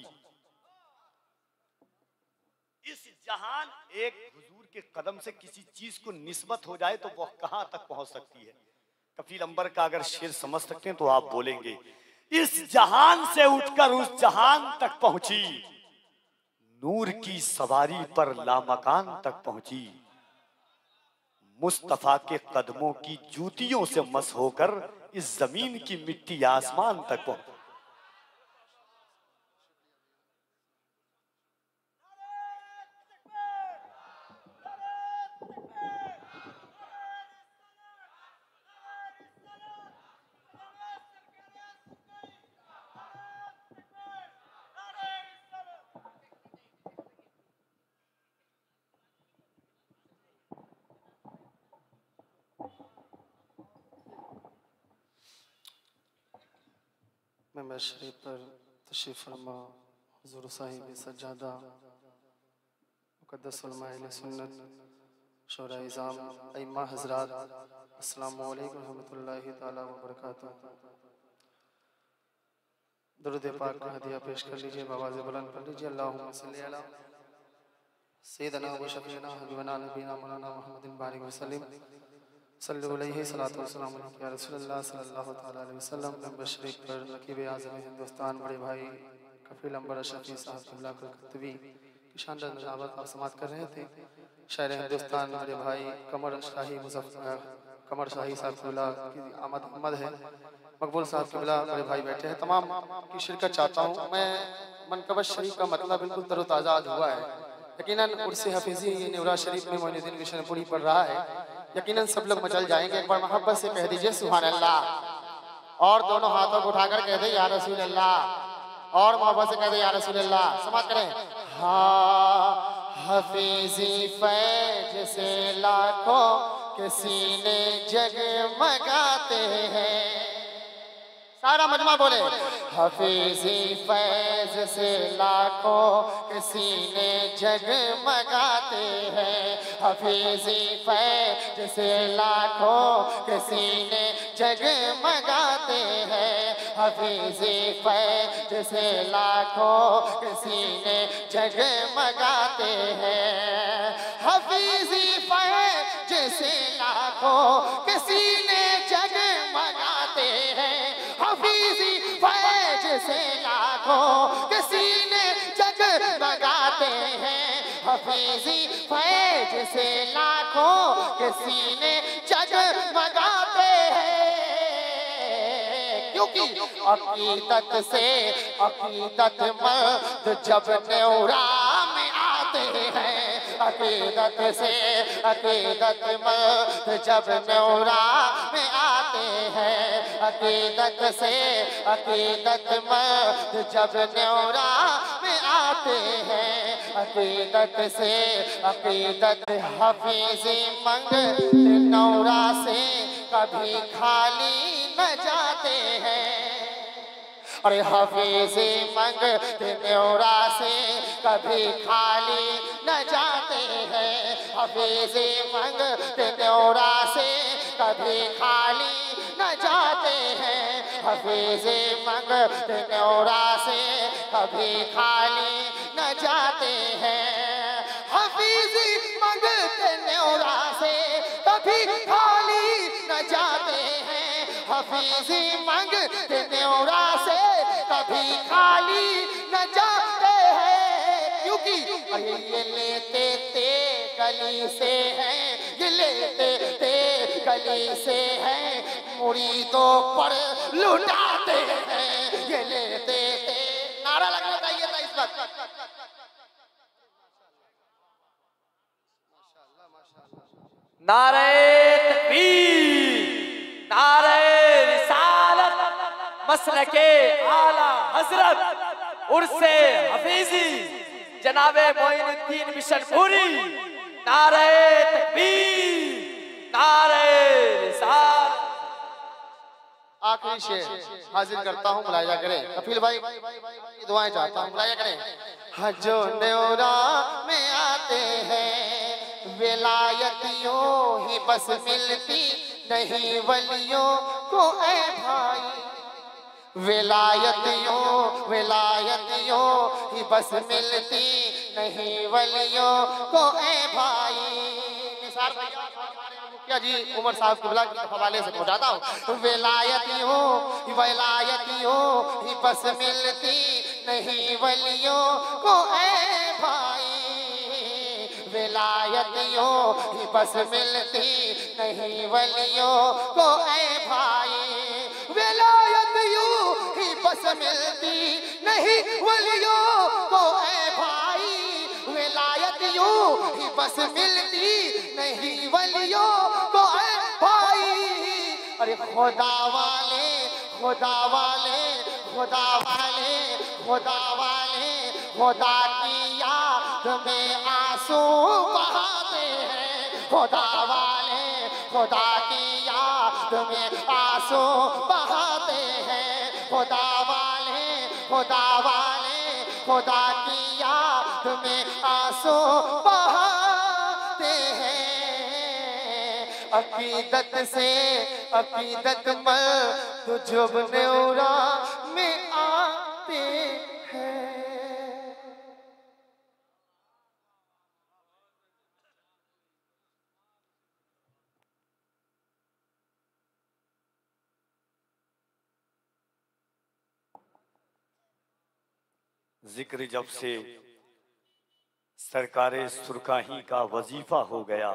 इस जहान एक हुजूर के कदम से किसी चीज को निस्बत हो जाए तो वह कहां तक पहुंच सकती है। कफील अंबर का अगर शेर समझ सकते हैं तो आप बोलेंगे, इस जहान से उठकर उस जहान तक पहुंची, नूर की सवारी पर लामकान तक पहुंची, मुस्तफा के कदमों की जूतियों से मस होकर इस जमीन की मिट्टी आसमान तक पहुंची। मैं शरीफ पर तशरीफ फरमा हुज़ूर साहिब सज्जादा मुक़द्दस उलमाए अहले सुन्नत शोरा इज़ाम अइम्मा हज़रात, अस्सलामु अलैकुम रहमतुल्लाहि ताला व बरकातुहू। दुरूद पाक का हदिया पेश कर लीजिए, आवाज़ बुलंद कर लीजिए। अल्लाहुम्मा सल्ली अला सय्यदना व शफ़ीना हबीबना नबीना मौलाना मुहम्मदिन बारिक वसल्लम सल्लल्लाहु अलैहि सलातो वस्सलाम या रसूलल्लाह सल्लल्लाहु तआला अलैहि वसल्लम। नंबर शरीफ पर नकीब आज़म हिंदुस्तान बड़े भाई कफील अंबर शफी साहब क़िबला कलकत्तवी की शानदार नज़ावत आप समात कर रहे थे। शायर हिंदुस्तान बड़े भाई कमर शाही साहब क़िबला की आमद है। मकबूल साहब क़िबला बड़े भाई बैठे हैं, तमाम की शिरकत चाहता हूँ। मैं मनकबत शरीफ का मतलब बिल्कुल तरोताज़ा हुआ है। यकीनन उर्स हफीज़ी नेवरा शरीफ में मोइनुद्दीन बिशनपुरी पढ़ रहा है। यकीनन सब लोग मचल जाएंगे। एक बार मोहब्बत से कह दीजिए सुभान अल्लाह, और दोनों हाथों को उठाकर कह दे या रसूल अल्लाह, और मोहब्बत से कह दे या रसूल अल्लाह। समाप्त करें। हाँ हफीज़ी फैज से लाखों के सीने जगमगाते हैं। सारा मजमा बोले, हफीज़ी फैज से लाखों के सीने जगमगाते हैं। हफीज़ी फैज से लाखों के सीने जगमगाते हैं। हफीज़ी फैज से लाखों के सीने जगमगाते हैं। हफीज़ी फैज से लाखों के सीने जगमगाते हैं। हफीज़ी फैज से लाखों के सीने जगमगाते हैं। हफीज़ी फैज से लाखों के सीने जगमगाते हैं। क्योंकि अकीदत से अकीदतमंद जब नेवरा में आते हैं। अकीदत से अकीदतमंद जब नेवरा में आते हैं। अकीदत से अकीदतमंद जब नेवरा में आते हैं। अकीदत से अकीदत हफीज़ी मंग नेवरा से कभी खाली न जाते हैं। अरे हफीज़ी मंग नेवरा से कभी खाली न जाते हैं। हफीज़ी मंग नेवरा से कभी खाली न जाते हैं। हफीज़ी मंग नेवरा से कभी खाली न जाते हैं। हफीज़ी मंग नेवरा से कभी खाली न जाते हैं। हफीजी मांगते न्योरा से कभी खाली न जाते हैं, क्योंकि अरे ये लेते थे गली से हैं, ये लेते थे गली से हैं, मुरीदों पर लुटाते हैं, ये लेते थे। नारा लगना चाहिए था इस वक्त। नारे तकबीर, नारे रिसालत, मसलके आला हजरत उर्से हफीजी जनाबे मोइनुद्दीन बिशनपुरी। नारे तकबीर, नारे रिसालत। आखिरी शेर हाजिर करता हूँ, मुलाजा करें। कफील भाई दुआएं चाहता हूँ, मुलाजा करें। जो न्योरा में आते हैं विलायतियों ही बस मिलती नहीं वलियों को ऐ भाई, विलायतियों विलायतियों ही बस मिलती नहीं वलियों को ऐ भाई। निसार भैया मुखिया जी उमर साहब किबला के हवाले से पहुंचाता हूँ। विलायतियों ही बस मिलती नहीं वलियों को ऐ भाई, विलायतियों ही बस मिलती नहीं वलियों को ऐ भाई, विलायतियों ही बस मिलती नहीं वलियों को ऐ भाई, विलायतियों ही बस मिलती नहीं वलियों को ऐ भाई। अरे खुदा वाले खुदा वाले खुदा वाले खुदा वाले खुदा की याद में आंसू बहाते हैं, खुदा वाले खुदा की याद में आंसू बहाते हैं, खुदा वाले खुदा वाले खुदा की याद में आंसू बहाते हैं। अकीदत से अकीदत मल तुझब न्योरा में आते हैं। जिक्र जब से सरकारे सुरकाही का वजीफा हो गया,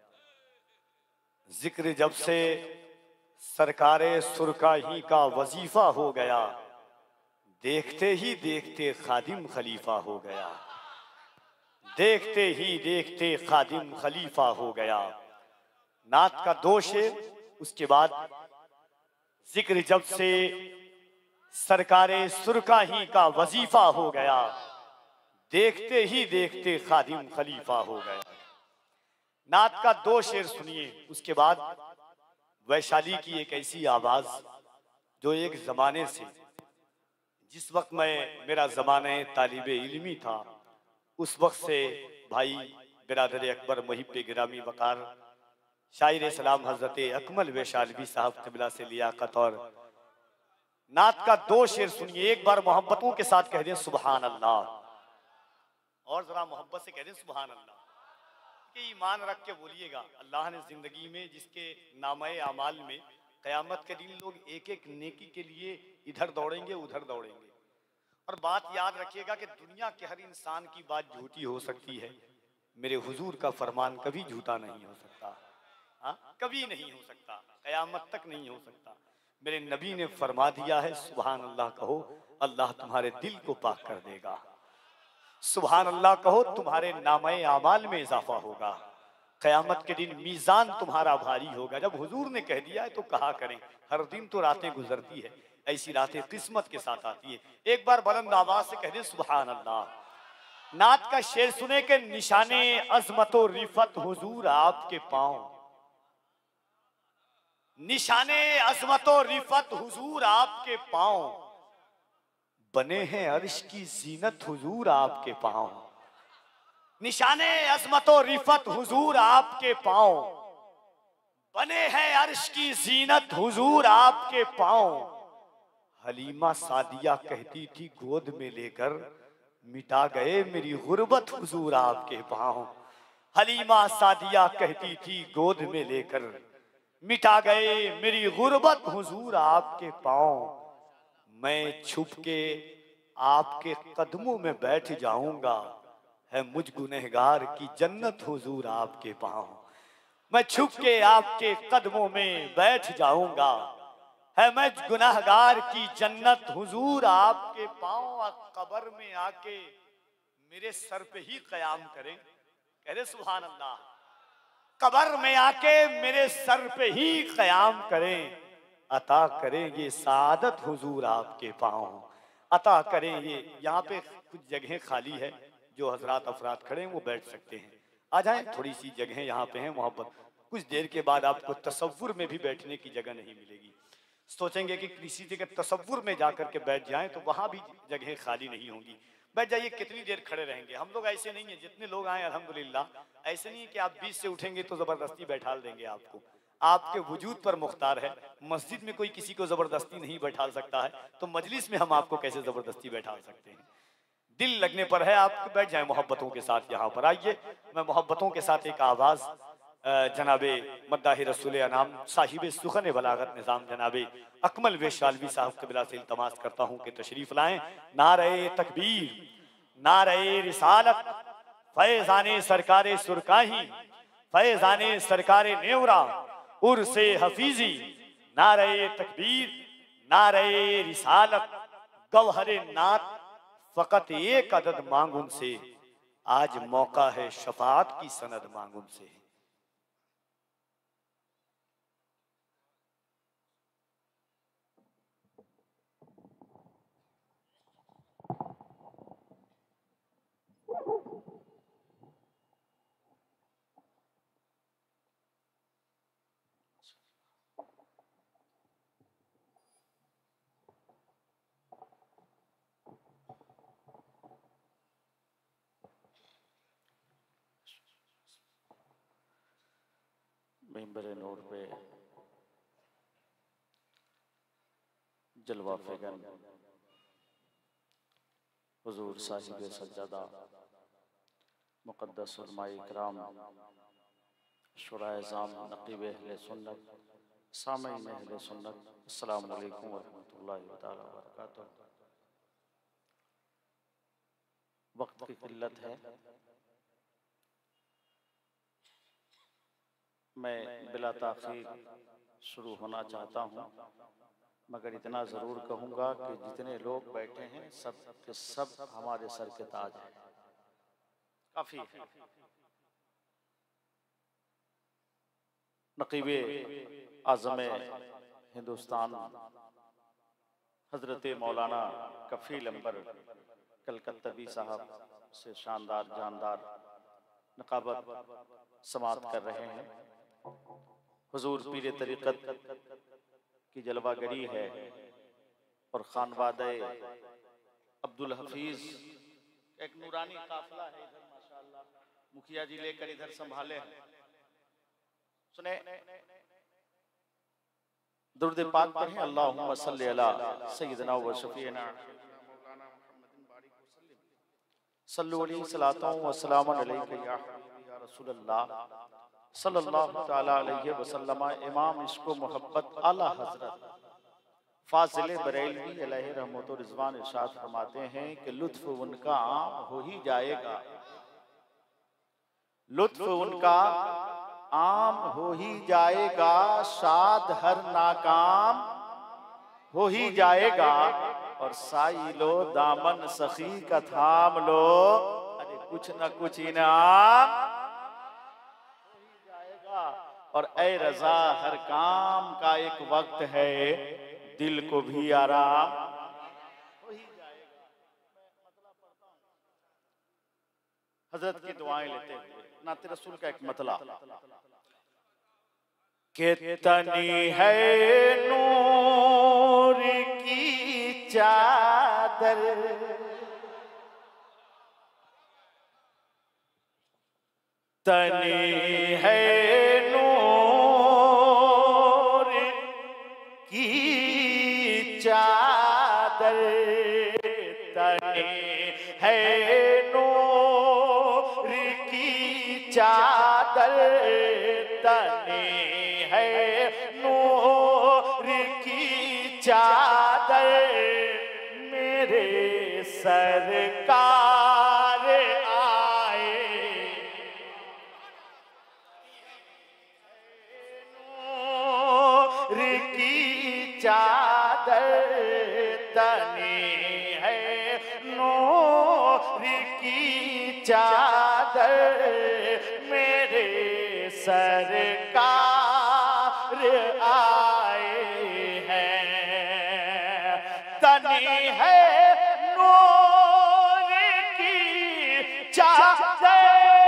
जिक्र जब से सरकारे सुरकाही का वजीफा हो गया, देखते ही देखते खादिम खलीफा हो गया, देखते ही देखते खादिम खलीफा हो गया। नात का दो शेर, उसके बाद जिक्र जब से सरकारे सुरकाही का वजीफा हो गया, देखते ही देखते खादिम खलीफा हो गया। नात का दो शेर सुनिए, उसके बाद वैशाली की एक ऐसी आवाज जो एक जमाने से, जिस वक्त मेरा जमाने तालिबे इल्मी था, उस वक्त से भाई बिरादर अकबर मुहिब गिरामी वकार शायर सलाम हजरत अकमल वैशालवी साहब क़िबला से लियाकत और नात का दो शेर सुनिए। एक बार मोहब्बतों के साथ कह दें सुभान अल्लाह, और जरा मोहब्बत से कह दें सुभान अल्लाह, कि ईमान रख के बोलिएगा। अल्लाह ने जिंदगी में जिसके नामे अमाल में क़यामत के दिन लोग एक एक नेकी के लिए इधर दौड़ेंगे उधर दौड़ेंगे। और बात याद रखिएगा कि दुनिया के हर इंसान की बात झूठी हो सकती है, मेरे हुजूर का फरमान कभी झूठा नहीं हो सकता। हाँ, कभी नहीं हो सकता, क़यामत तक नहीं हो सकता। मेरे नबी ने फरमा दिया है सुभान अल्लाह कहो, अल्लाह तुम्हारे दिल को पाक कर देगा। सुभान अल्लाह कहो, तुम्हारे नामे आमाल में इजाफा होगा। क़यामत के दिन मीज़ान तुम्हारा भारी होगा। जब हुजूर ने कह दिया है तो कहा करें। हर दिन तो रातें गुजरती है, ऐसी रातें किस्मत के साथ आती है। एक बार बुलंद आवाज से कह दें सुभान अल्लाह। नात का शेर सुने के निशाने अजमत और रिफत हुजूर आपके पाँव, निशाने अजमत और रिफत हुजूर आपके पाँव, बने हैं अर्श की जीनत हुजूर आपके पाँव, निशाने अजमत और रिफत हुजूर आपके पाँव, बने हैं अर्श की जीनत हुजूर आपके पाँव। हलीमा सादिया कहती थी गोद में लेकर मिटा गए मेरी गुर्बत हुजूर आपके पाँव। हलीमा सादिया कहती थी गोद में लेकर मिटा गए मेरी गुर्बत हुजूर आपके पाँव, मैं छुप के आपके कदमों में बैठ जाऊंगा, है मुझ गुनहगार की जन्नत हुजूर आपके पाँव। मैं छुप के आपके कदमों में बैठ जाऊंगा, है मैं गुनहगार की जन्नत हुजूर आपके पाँव। कब्र में आके मेरे सर पे ही कयाम करें, कह रहे सुभान अल्लाह। कब्र में आके मेरे सर पे ही कयाम करें, अता करें ये सादत हुजूर आपके पाँव, अता करें ये। यहाँ पे कुछ जगह खाली है, जो हजरात अफराद खड़े हैं वो बैठ सकते हैं, आ जाएं। थोड़ी सी जगह यहाँ पे है मोहब्बत। कुछ देर के बाद आपको तसव्वुर में भी बैठने की जगह नहीं मिलेगी। सोचेंगे कि किसी जगह तसव्वुर में जाकर के बैठ जाएं तो वहां भी जगह खाली नहीं होंगी। बैठ जाइए, कितनी देर खड़े रहेंगे। हम लोग ऐसे नहीं है, जितने लोग आए अल्हम्दुलिल्लाह, ऐसे नहीं है कि आप बीच से उठेंगे तो जबरदस्ती बैठाल देंगे आपको। आपके वजूद पर मुख्तार है। मस्जिद में कोई किसी को जबरदस्ती नहीं बैठाल सकता है, तो मजलिस में हम आपको कैसे जबरदस्ती बैठाल सकते हैं। दिल लगने पर है आप बैठ जाए मोहब्बतों के साथ। यहाँ पर आइए, मैं मोहब्बतों के साथ एक आवाज जनाबे मद्दाह रसूल अनाम साहिब सुखन बलागत निज़ाम जनाबे अकमल वेशालवी साहब कबिला से इल्तमास करता हूँ कि तशरीफ लाएं। नारे तकबीर, नारे रिसालत, फैजाने सरकारे सुरकाही, फैजाने सरकारे नेवरा, उर्से हफीजी। नारे तकबीर, नारे रिसालत, गौहरे नात, फकत एक अदद मांग उनसे, आज मौका है शफात की सनद मांग उनसे। मिंबर नूर पे जलवा फेगन हुजूर साहिब सज्जादा मुक़द्दस उलमाए इकराम, शुराए ज़ाम, नक़ीब अहले सुन्नत, सामईन अहले सुन्नत, अस्सलामु अलैकुम व रहमतुल्लाहि व तआला व बरकातुहू। वक्त की किल्लत है, मैं बिला ताख़ीर शुरू होना चाहता हूँ, मगर इतना ज़रूर कहूँगा कि जितने लोग बैठे हैं सब के सब हमारे सर के ताज हैं। काफ़ी है। नक़ीबे आज़म हिंदुस्तान हज़रत मौलाना कफ़ील अंबर कलकत्तवी साहब से शानदार जानदार नक़ाबत समात कर रहे हैं। हुजूर पीर तरीक़त की जलवागरी है और खानवादे अब्दुल हफीज एक नूरानी काफिला है इधर माशाअल्लाह, मुखिया जी लेकर इधर संभाले हैं। सुने दुरूद पाक पढ़ें, अल्लाहुम्मा सल्ली अला सय्यिदना व शफीना मौलाना मुहम्मदिन बारिक वसल्लम, सल्लु अलैहि सलातो व सलाम अलैका या हबीबी या रसूलल्लाह सल्लल्लाहु तआला अलैहि वसल्लम। इमाम इश्क़ मोहब्बत आला हजरत फाजिल बरेलवी अलैहि रहमत व रिज़वान इरशाद फरमाते हैं कि लुत्फ उनका आम हो ही जाएगा, लुत्फ उनका आम हो ही जाएगा, शाद हर नाकाम हो ही जाएगा। और साई लो दामन सखी का थाम लो, अरे कुछ न कुछ इनाम हो ही जाएगा। और ऐ रजा हर काम का एक वक्त है, दिल को भी आराम हो ही जाएगा। मैं मतला पढ़ता हूँ, हजरत की दुआएं लेते हुए नाते रसूल का एक मतला। कितनी है नूर की चादर, तनी है नूर की चादर, तनी है नूर की चादर, तनी है चादर मेरे सरकार आए, नूर की चादर तनी है, नूर की चादर मेरे सरकार आए हैं, तनी है नूर की चादर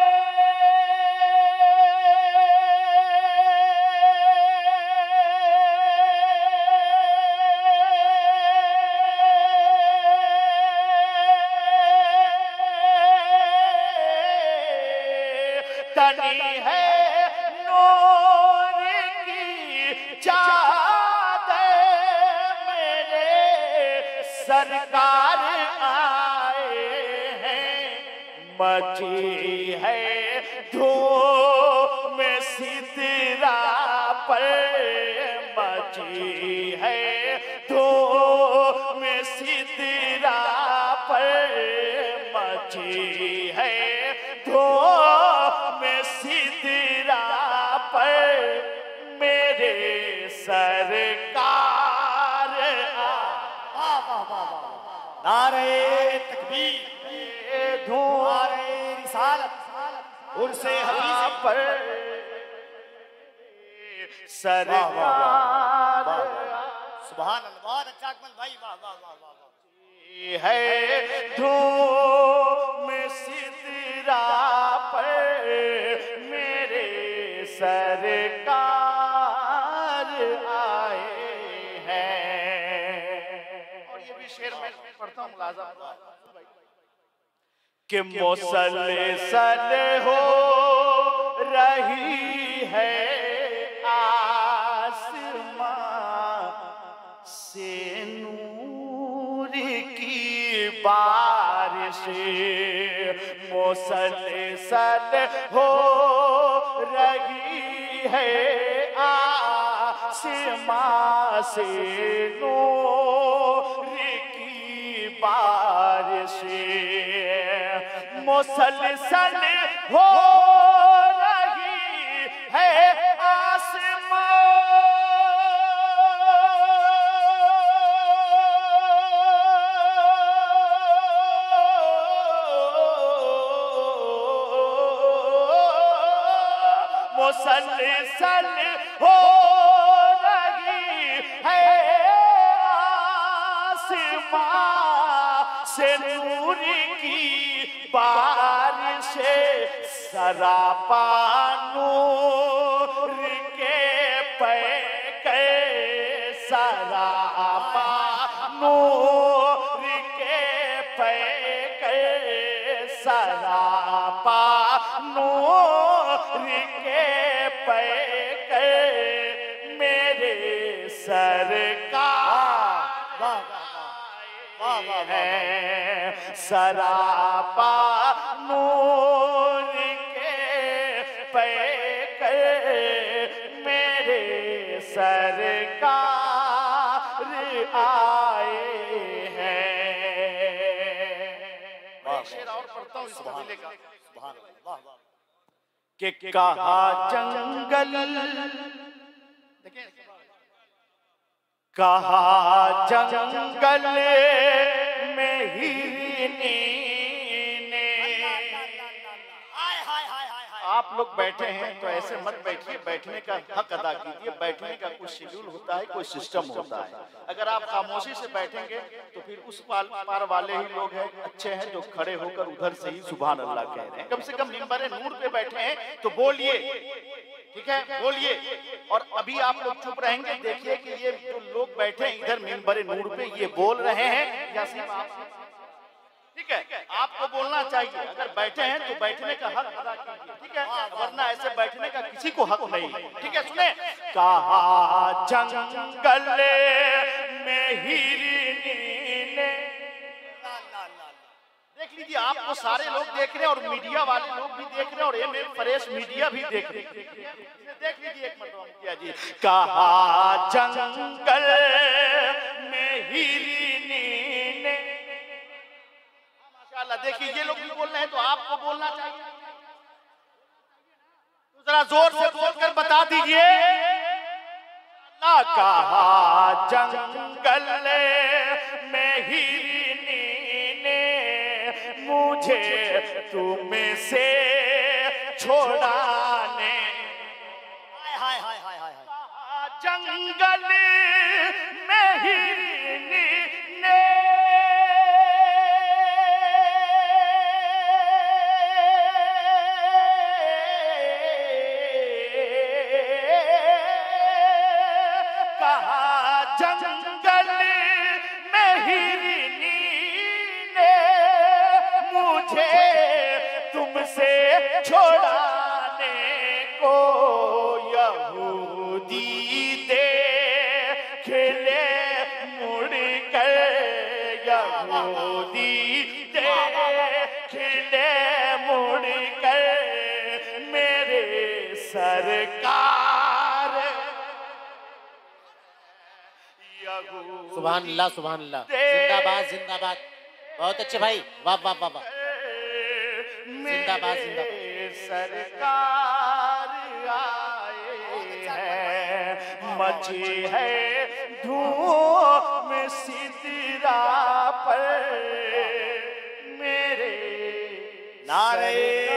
तनी है नूर की चादर मेरे सरकार आए हैं, मची है धूम सिदरा पर, मची है धूम सिदरा पर, मची है धूम सिदरा पर मेरे सरकार नारे तकबीर, नारे रिसालत, उर्से हफीज़ पर सरकार सुभान अल्लाह। बहुत अच्छा अकमल भाई, वाह वाह वाह वाह वाह। है धूम सिदरा पर मेरे सरकार आए हैं। और ये भी शेर में पढ़ता हूँ मुलाज़ा कि मुसलसल हो रही है आसमां से नूर की बारिश, मुसलसल हो रही है आसमां से नूर की बारिश, मुसलसल हो रही है आसमां मुसलसल हो रही है आसमां से नूर की बारिश, सरापा नूर के पैके, सरापा नूर के पैके, सरापा नूर के पैके मेरे सरकार है, सरापा नूर के पैके मेरे सरकार आए हैं। एक शेर और पढ़ता हूँ इसको मिलेगा। सुभान अल्लाह, वाह वाह। कि कहा जंगल, देखिए कहा जंगल में हिरनी ने, आप लोग बैठे हैं तो ऐसे मत बैठिए, बैठने का हक अदा कीजिए, बैठने का कुछ शेड्यूल होता है, कोई सिस्टम होता है। अगर आप खामोशी से बैठेंगे तो फिर उस पार वाले ही लोग हैं अच्छे हैं जो खड़े होकर उधर से ही सुभान अल्लाह कह रहे हैं। कम से कम मिंबर नूर पे बैठे हैं तो बोलिए, ठीक है, बोलिए। और अभी आप लोग चुप रहेंगे, देखिए कि ये जो लोग बैठे हैं इधर मिंबर नूर पे ये बोल रहे हैं या सिर्फ आप, ठीक है, आपको बोलना चाहिए। अगर बैठे हैं तो बैठने का हक अदा कीजिए, ठीक है, वरना ऐसे बैठने का किसी को हक नहीं है, ठीक है। सुने, कहा जंगल में हिरनी ने देख लीजिए, आपको सारे लोग देख रहे हैं और मीडिया वाले लोग भी देख रहे हैं और एम फ्रेश मीडिया भी देख रहे हैं। देख लीजिए एक मरतबा मुखिया जी। कहा जंगल में हिरनी ने, माशाल्लाह, देखिए ये लोग भी बोल रहे हैं तो आपको बोलना चाहिए, तो जरा जोर से बोलकर बता दीजिए। कहा जंगल में हिरनी ने मुझे तुमसे छोड़ाने, हाय हाय हाय हाय हाय, जंगल में हिरनी ने जंगल में हिरनी ने मुझे तुमसे छोड़ाने को यहूदी देख ले मुड़ कर, यहूदी देख ले मुड़ कर मेरे सरकार। सुभान अल्लाह, सुभान अल्लाह, जिंदाबाद जिंदाबाद, बहुत अच्छे भाई, वाह वाह वाह वाह, जिंदाबाद जिंदाबाद। सरकार आए हैं, मची है धूम सिदरा पर मेरे नारे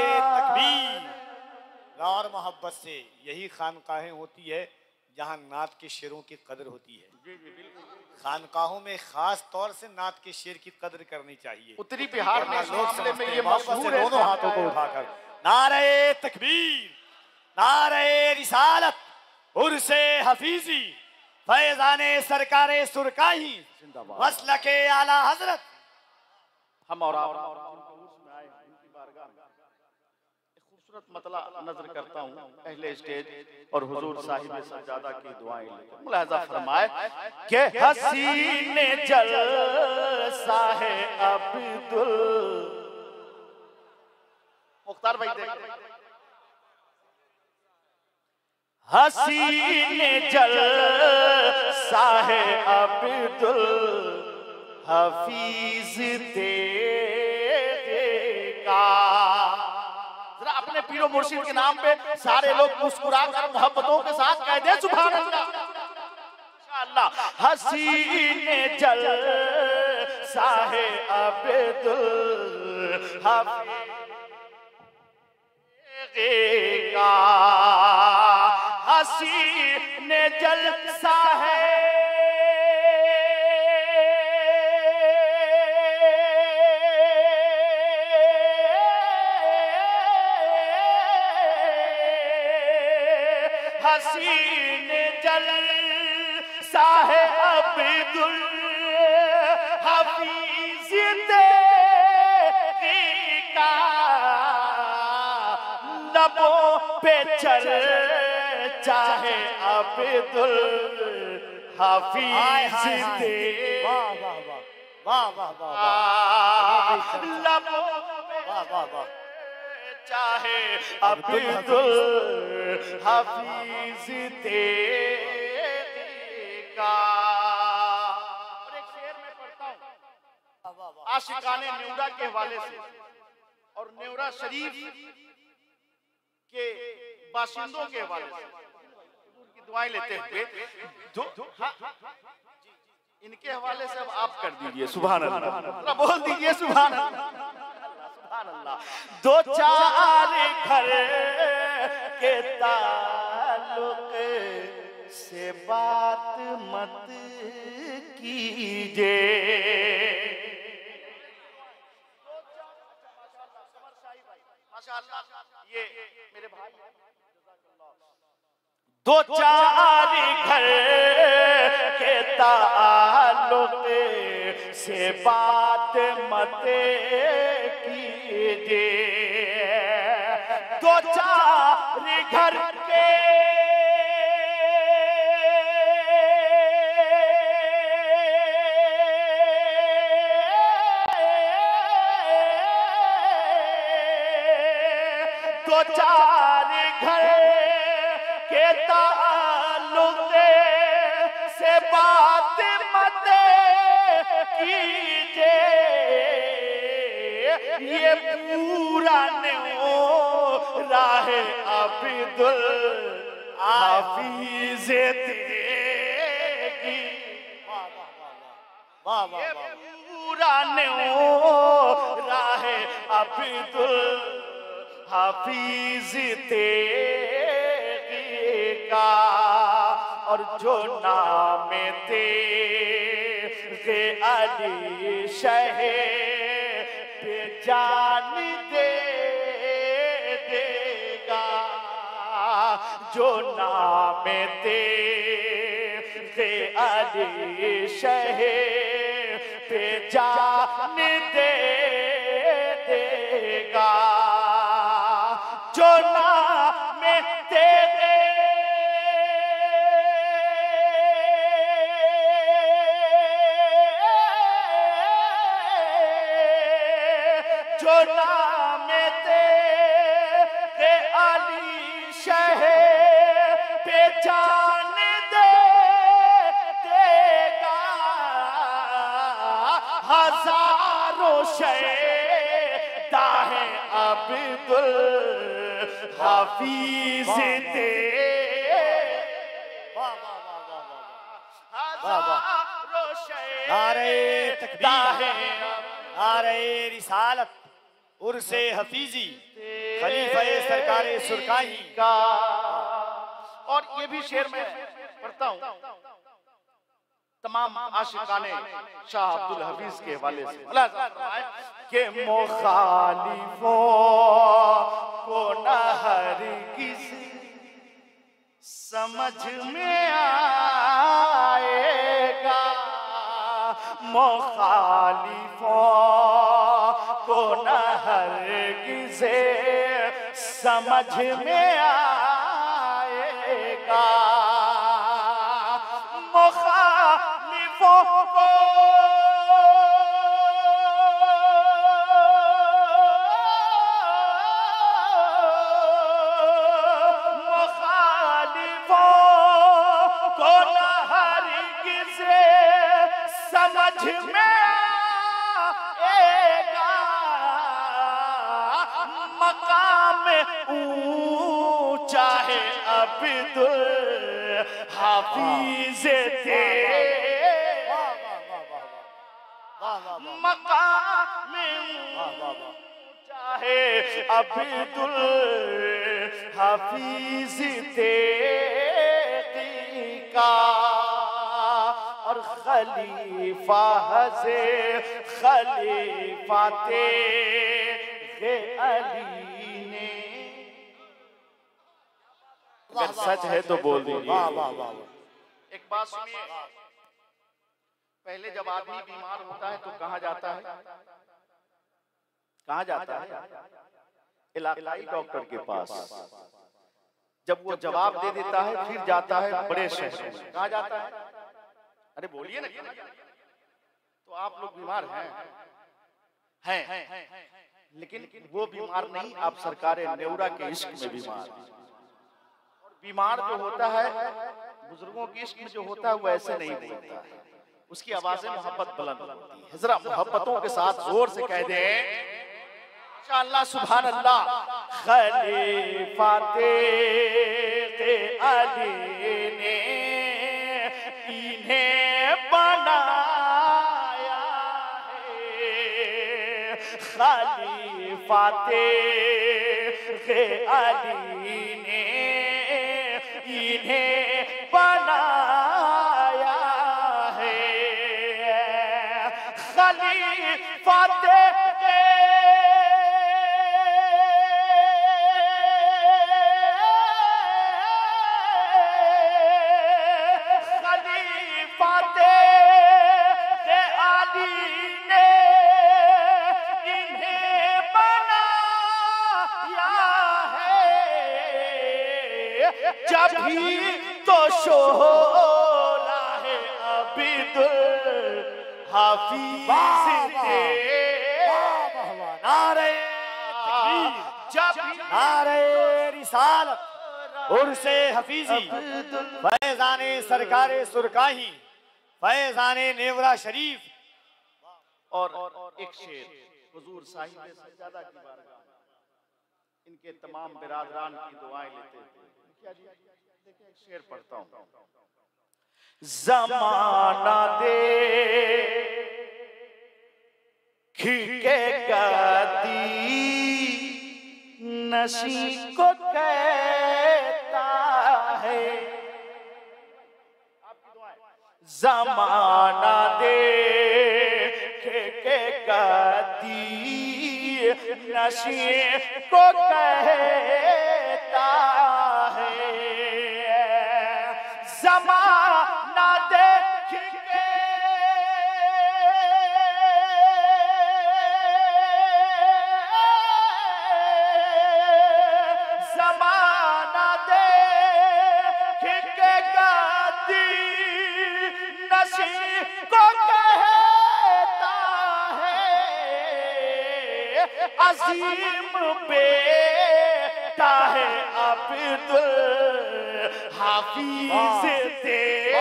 तकबीर और मोहब्बत से। यही खानकाहें होती है जहाँ नात के शेरों की कदर होती है। खानकाहों में खास तौर से नात के शेर की कदर करनी चाहिए। उत्तरी बिहार में लोग मामले में ये मोहब्बत से मशहूर है, दोनों हाथों को उठाकर नारे तकबीर, नारे रिसालत, उर्से हफीजी, फैजाने सरकारे सुरकाही, मसलके आला हजरत। हम और आप में आए उनकी बारगाह में एक खूबसूरत मतला नजर करता हूँ अहले स्टेज और हुजूर साहिब सज्जादा की दुआएं लेकर। मुलाहजा फरमाए कि हसीने जलसा है अब्दुल मुख्तार भाई, देख हसीने जलसा है अब्दुल हफीज तेगा। जरा अपने पीरो मुर्शिद के नाम पे सारे लोग मुस्कुराकर मोहब्बतों के साथ कह दे सुभान अल्लाह। इंशाअल्लाह हसीने जलसा है अब्दुल हफीज तेगा, हसीने जलसा है हसीने जलसा है अब्दुल हफीज तेगा, लबों पे चल चाहे अब्दुल हफीज तेगा, वाह वाह वाह, लबों पे वाह वाह वाह, चाहे अब्दुल हफीज तेगा। और एक शेर में पढ़ता हूँ आशिकाने न्यूरा के हवाले से और न्यूरा शरीफ के बाशिंदों के हवाले से उनकी दुआएं लेते हुए इनके हवाले से अब आप कर दीजिए सुभान अल्लाह, बोल दीजिए सुभान अल्लाह। दो चार घर के ताल्लुक से बात मत कीजिए, ये मेरे भाई। दो चार घर के ताल्लुक से बात मत कीजिए, दो चार घर के दो चार घर के ताल्लुक से बात मत कीजिए, ये पूरा नो राह अब्दुल हाफिज देगी। वाह वाह ये वाह, पूरा नो राह अब्दुल हाफिज तेगा, और जो नाम तेगे अली शह पे जान दे देगा, जो नाम तेगे अली शह पे जान दे देगा, जो नाम तेरे जो नाम तेरे अली शह पे जान दे देगा, हजारों शहदा है अब्दुल हाफिज दे। हजारों नारे शहदा है नारे रिसालत उर्से हफीजी खलीफा सरकारे सुरकाही का। और ये भी शेर में पढ़ता हूँ तमाम आशिकाने शाह अब्दुल हफीज के हवाले से के मुखालिफों को न हरगिज़ समझ में आएगा, मुखालिफों को न हरगिज़ समझ में आएगा, मुखालिफों को समझ में आएगा, मकाम ऊंचा है अब्दुल हाफिज तेगा, मकाम ऊंचा है अब्दुल हाफिज तेगा, और खलीफा हज़े खलीफा तेगे अली ने। अगर सच है तो बोल दीजिए। वाह वाह वाह, एक बात सुनिए, पहले जब आदमी बीमार होता है तो कहाँ जाता है? कहाँ जाता है? इलाकाई डॉक्टर के पास। जब वो जवाब दे देता है फिर जाता है बड़े शहर में। कहाँ जाता है? अरे बोलिए ना। तो आप लोग बीमार हैं, लेकिन वो बीमार नहीं, आप सरकारे नेउरा के इश्क में बीमार। और बीमार जो होता है, बुजुर्गों के इश्क में जो होता है वो ऐसे नहीं बोलता है, उसकी आवाजें मोहब्बत बुलंद होती है। जरा मोहब्बतों के साथ जोर से कह दे इंशाअल्लाह सुभान अल्लाह। खलीफा तेगे अली ने इन्हें बनाया है, खलीफा तेगे अली ने इन्हें बनाया है, खलीफा तेगे जब भी तो शोला है अब्दुल हाफिज के, नारे तकबीर, नारे रिसालत उर्से हफीजी फैजाने सरकारे सुरकाही फैजाने नेवरा शरीफ। और एक शेर हुजूर साहिब सज्जादा की बारगाह में इनके तमाम बिरादरान की दुआएं लेते हुए क्या जी देखिए एक शेर पढ़ता हूं। ज़माना दे खिके गदी नशी को कहता है। ज़माना दे के गदी नशी को कहता है। ज़माना देख के ज़माना देख के गदी नशी को कहता है। अजीम बेटा है अब्दुल हाफिज दे।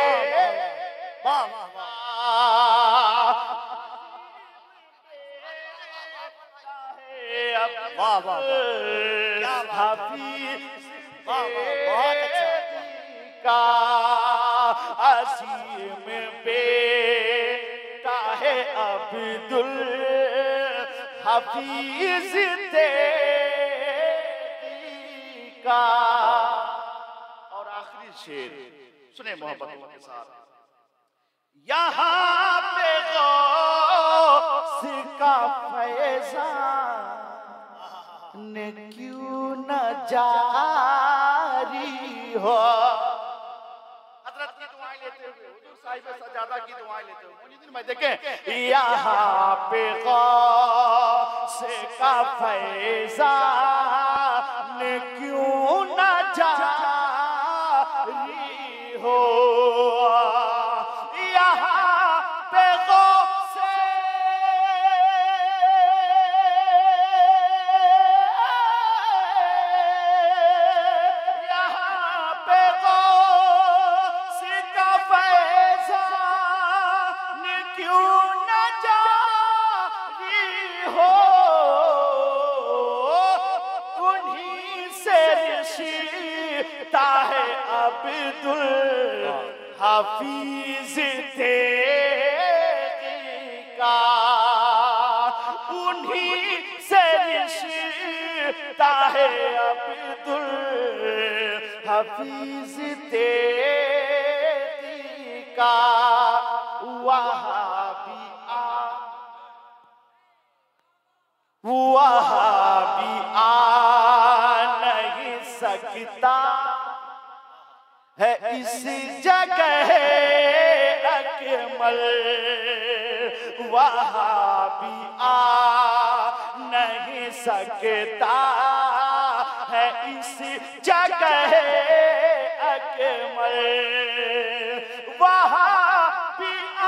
का अजीम बेटा है अब्दुल हाफिज दे का। और आखिरी शेर सुने मोहब्बत के साथ। यहाँ पे गौस का फैज़ान क्यों न जारी हो। हजरत की दुआएं लेते हुए हुजूर साहिब सज्जादा की दुआएं लेते हुए मुझे दिन में देखें यहाँ पे गौस का फैज़ान क्यों न जारी हो। यहाँ पे गौस यहाँ पे गौस का फैज़ान क्यों न जारी हो। उन्हीं से रिश्ता है अब्दुल हाफिज का। उन्हीं से रिश्ता है अब्दुल हाफिज का। वहाबी आ नहीं सकता है इस जगह अकमल। वहाबी आ नहीं सकता है इस जगह अकमल। वहाबी आ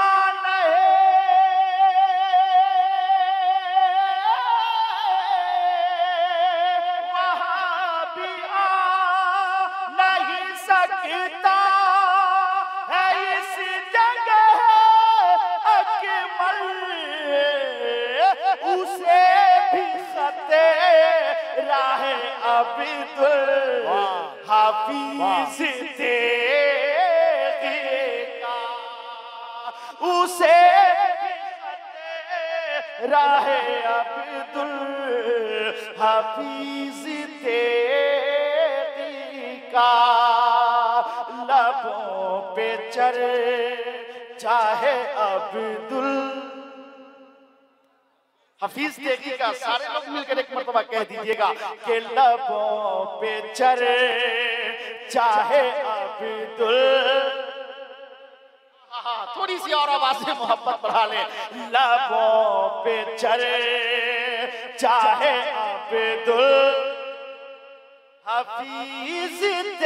नहीं सकता है इस जगह अकमल। उसे भी खते राह अब्दुल हाफिज देगा। उसे भी खते राह अब्दुल हाफिज का। लबों पे चढ़ चाहे अब्दुल हफीज देगी का। सारे लोग मिलकर एक मर्तबा कह दीजिएगा कि लबों पे चढ़ चाहे अब्दुल। थोड़ी सी और आवाज से मोहब्बत बढ़ा ले। लबों पे चढ़ चाहे अब्दुल हफीज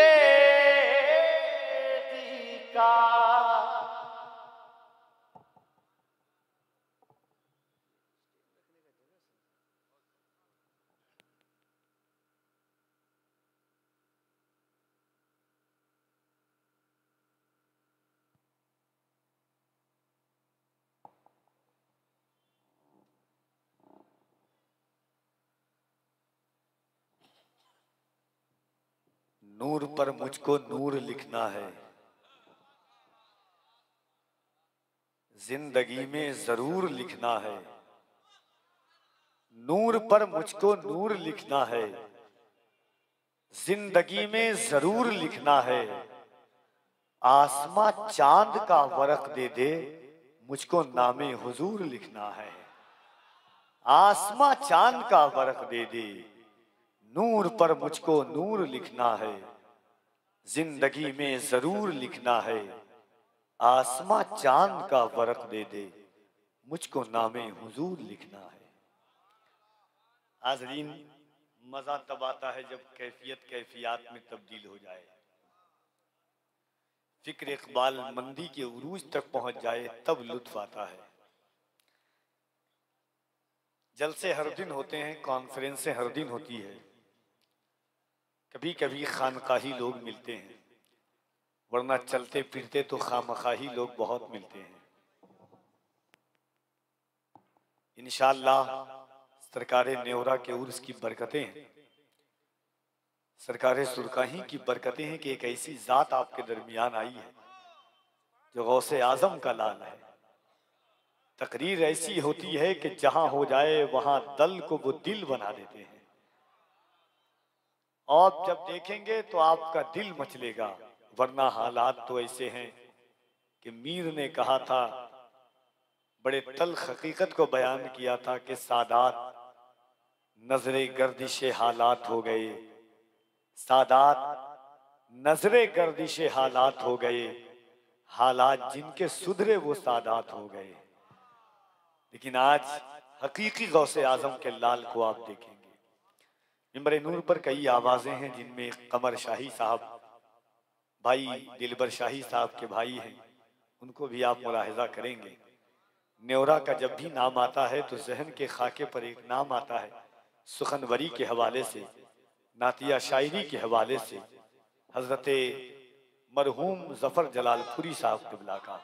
का। नूर पर मुझको नूर लिखना है, जिंदगी में जरूर लिखना है। नूर पर मुझको नूर लिखना है, जिंदगी में जरूर लिखना है। आसमां चांद का वर्क दे दे, मुझको नामे हुजूर लिखना है। आसमां चांद का वर्क दे दे, नूर पर मुझको नूर लिखना है, जिंदगी में जरूर लिखना है। आसमां चांद का वर्क दे दे, मुझको नामे हुजूर लिखना है। हाज़रीन, मजा तब आता है जब कैफियत कैफियत में तब्दील हो जाए, फिक्र इकबाल मंदी के उरूज तक पहुंच जाए, तब लुत्फ आता है। जलसे हर दिन होते हैं, कॉन्फ्रेंसें हर दिन होती है, कभी कभी खानकाही लोग मिलते हैं, वरना चलते फिरते तो खामखाही लोग बहुत मिलते हैं। इंशाअल्लाह सरकारे नेवरा के उर्स की बरकतें हैं, सरकारे सुरकाही की बरकतें हैं कि एक ऐसी जात आपके दरमियान आई है जो गौसे आजम का लाल है। तकरीर ऐसी होती है कि जहां हो जाए वहां दल को वो दिल बना देते हैं। आप जब देखेंगे तो आपका दिल मचलेगा, वरना हालात तो ऐसे हैं कि मीर ने कहा था, बड़े तल्ख हकीकत को बयान किया था कि सादात नजरे गर्दिशे हालात हो गए, सादात नजरे गर्दिशे हालात हो गए, हालात जिनके सुधरे वो सादात हो गए। लेकिन आज हकीकी गौसे आजम के लाल को आप देखेंगे। मिंबर नूर पर कई आवाजें हैं, जिनमें कमर शाही साहब, भाई दिलबर शाही साहब के भाई हैं, उनको भी आप मुलाहिजा करेंगे। नेवरा का जब भी नाम आता है तो जहन के खाके पर एक नाम आता है, सुखनवरी के हवाले से, नातिया शायरी के हवाले से, हजरत मरहूम जफर जलालपुरी साहब किबला का।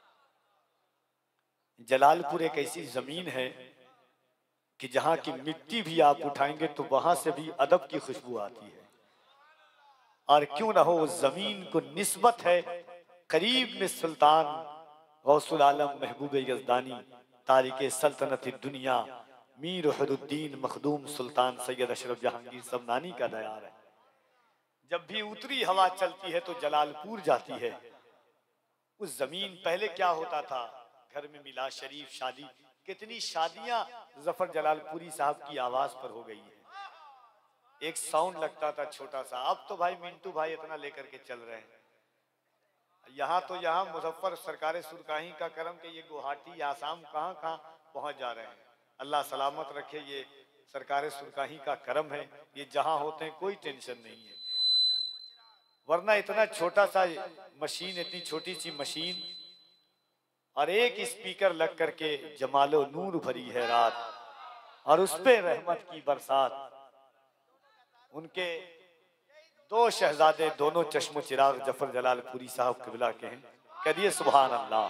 जलालपुर एक ऐसी जमीन है कि जहां की मिट्टी भी आप उठाएंगे तो वहां से भी अदब की खुशबू आती है। और क्यों ना हो, उस जमीन को निस्बत है करीब में सुल्तान गौसुल आलम महबूब यज़दानी तारिक सल्तनत दुनिया मीर वहीदुद्दीन मखदूम सुल्तान सैयद अशरफ जहांगीर सबनानी का दयार है। जब भी उत्तरी हवा चलती है तो जलालपुर जाती है। उस जमीन पहले क्या होता था, घर में मिला शरीफ शादी, कितनी शादियां जफर जलालपुरी साहब की आवाज पर हो गई है। एक साउंड लगता था छोटा सा, अब तो भाई मिंटू भाई इतना लेकर के चल रहे हैं। यहाँ तो यहाँ मुजफ्फर सरकारे सुरकाही का करम के ये गुवाहाटी आसाम कहाँ कहाँ पहुंच जा रहे हैं। अल्लाह सलामत रखे, ये सरकारे सुरकाही का करम है, ये जहां होते हैं कोई टेंशन नहीं है। वरना इतना छोटा सा मशीन, इतनी छोटी सी मशीन और एक स्पीकर लग करके जमालो नूर भरी है रात, और उस पे रहमत की बरसात। उनके दो शहजादे, दोनों चश्मो चिराग जफर जलालपुरी साहब किबला के हैं। कह दिए सुभान अल्लाह।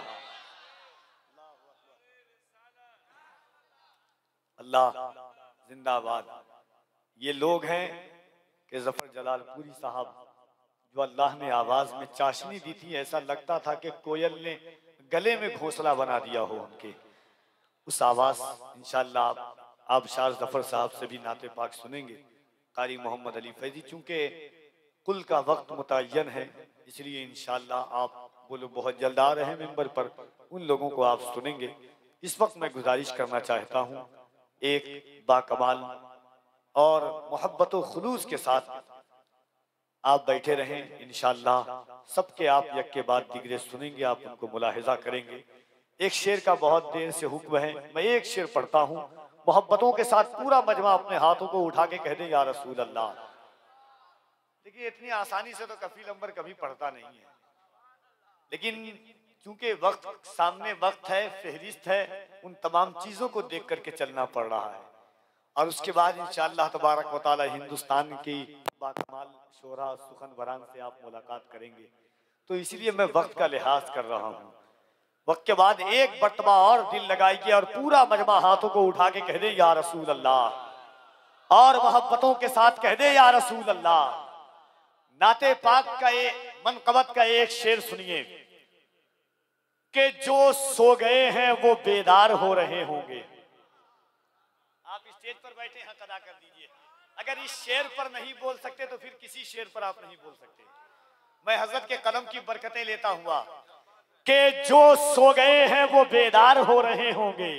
अल्लाह जिंदाबाद। ये लोग हैं कि जफर जलालपुरी साहब जो अल्लाह ने आवाज में चाशनी दी थी, ऐसा लगता था कि कोयल ने गले में घोंसला बना दिया हो उनके। उस आवाज इंशाअल्लाह आप शार जफर साहब से भी नाते पाक सुनेंगे, कारी मोहम्मद अली फैजी। चूंकि कुल का वक्त मुतय्यन है, इसलिए इंशाअल्लाह आप वो लोग बहुत जल्द आ रहे हैं मिंबर पर, उन लोगों को आप सुनेंगे। इस वक्त मैं गुजारिश करना चाहता हूँ, एक बाकमाल और मोहब्बत व खुलूस के साथ आप बैठे रहें। इंशाअल्लाह सबके आप यक के बाद दिगरे सुनेंगे, आप उनको मुलाहिजा करेंगे। एक शेर का बहुत देर से हुक्म है, मैं एक शेर पढ़ता हूँ, मोहब्बतों के साथ पूरा मजमा अपने हाथों को उठा के कह दे या रसूल अल्लाह। देखिए इतनी आसानी से तो कफील अंबर कभी पढ़ता नहीं है, लेकिन चूंकि वक्त सामने वक्त है, फहरिस्त है, उन तमाम चीजों को देख करके चलना पड़ रहा है। और उसके बाद इंशाअल्लाह तबारक व तआला हिंदुस्तान की बाकमाल शोरा सुखन वरान से आप मुलाकात करेंगे, तो इसलिए मैं वक्त का लिहाज कर रहा हूँ। वक्त के बाद एक मरतबा और दिल लगाइए और पूरा मजमा हाथों को उठा के कह दे या रसूल अल्लाह, और मोहब्बतों के साथ कह दे या रसूल अल्लाह। नाते पाक का मनकबत का एक शेर सुनिए कि जो सो गए हैं वो बेदार हो रहे होंगे। आप स्टेज पर बैठे हक अदा कर दीजिए। अगर इस शेर पर नहीं बोल सकते तो फिर किसी शेर पर आप नहीं बोल सकते। मैं हजरत के कलम की बरकतें लेता हुआ कि जो सो गए हैं वो बेदार हो रहे होंगे,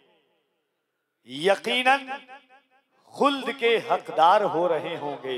यकीनन खुल्द के हकदार हो रहे होंगे।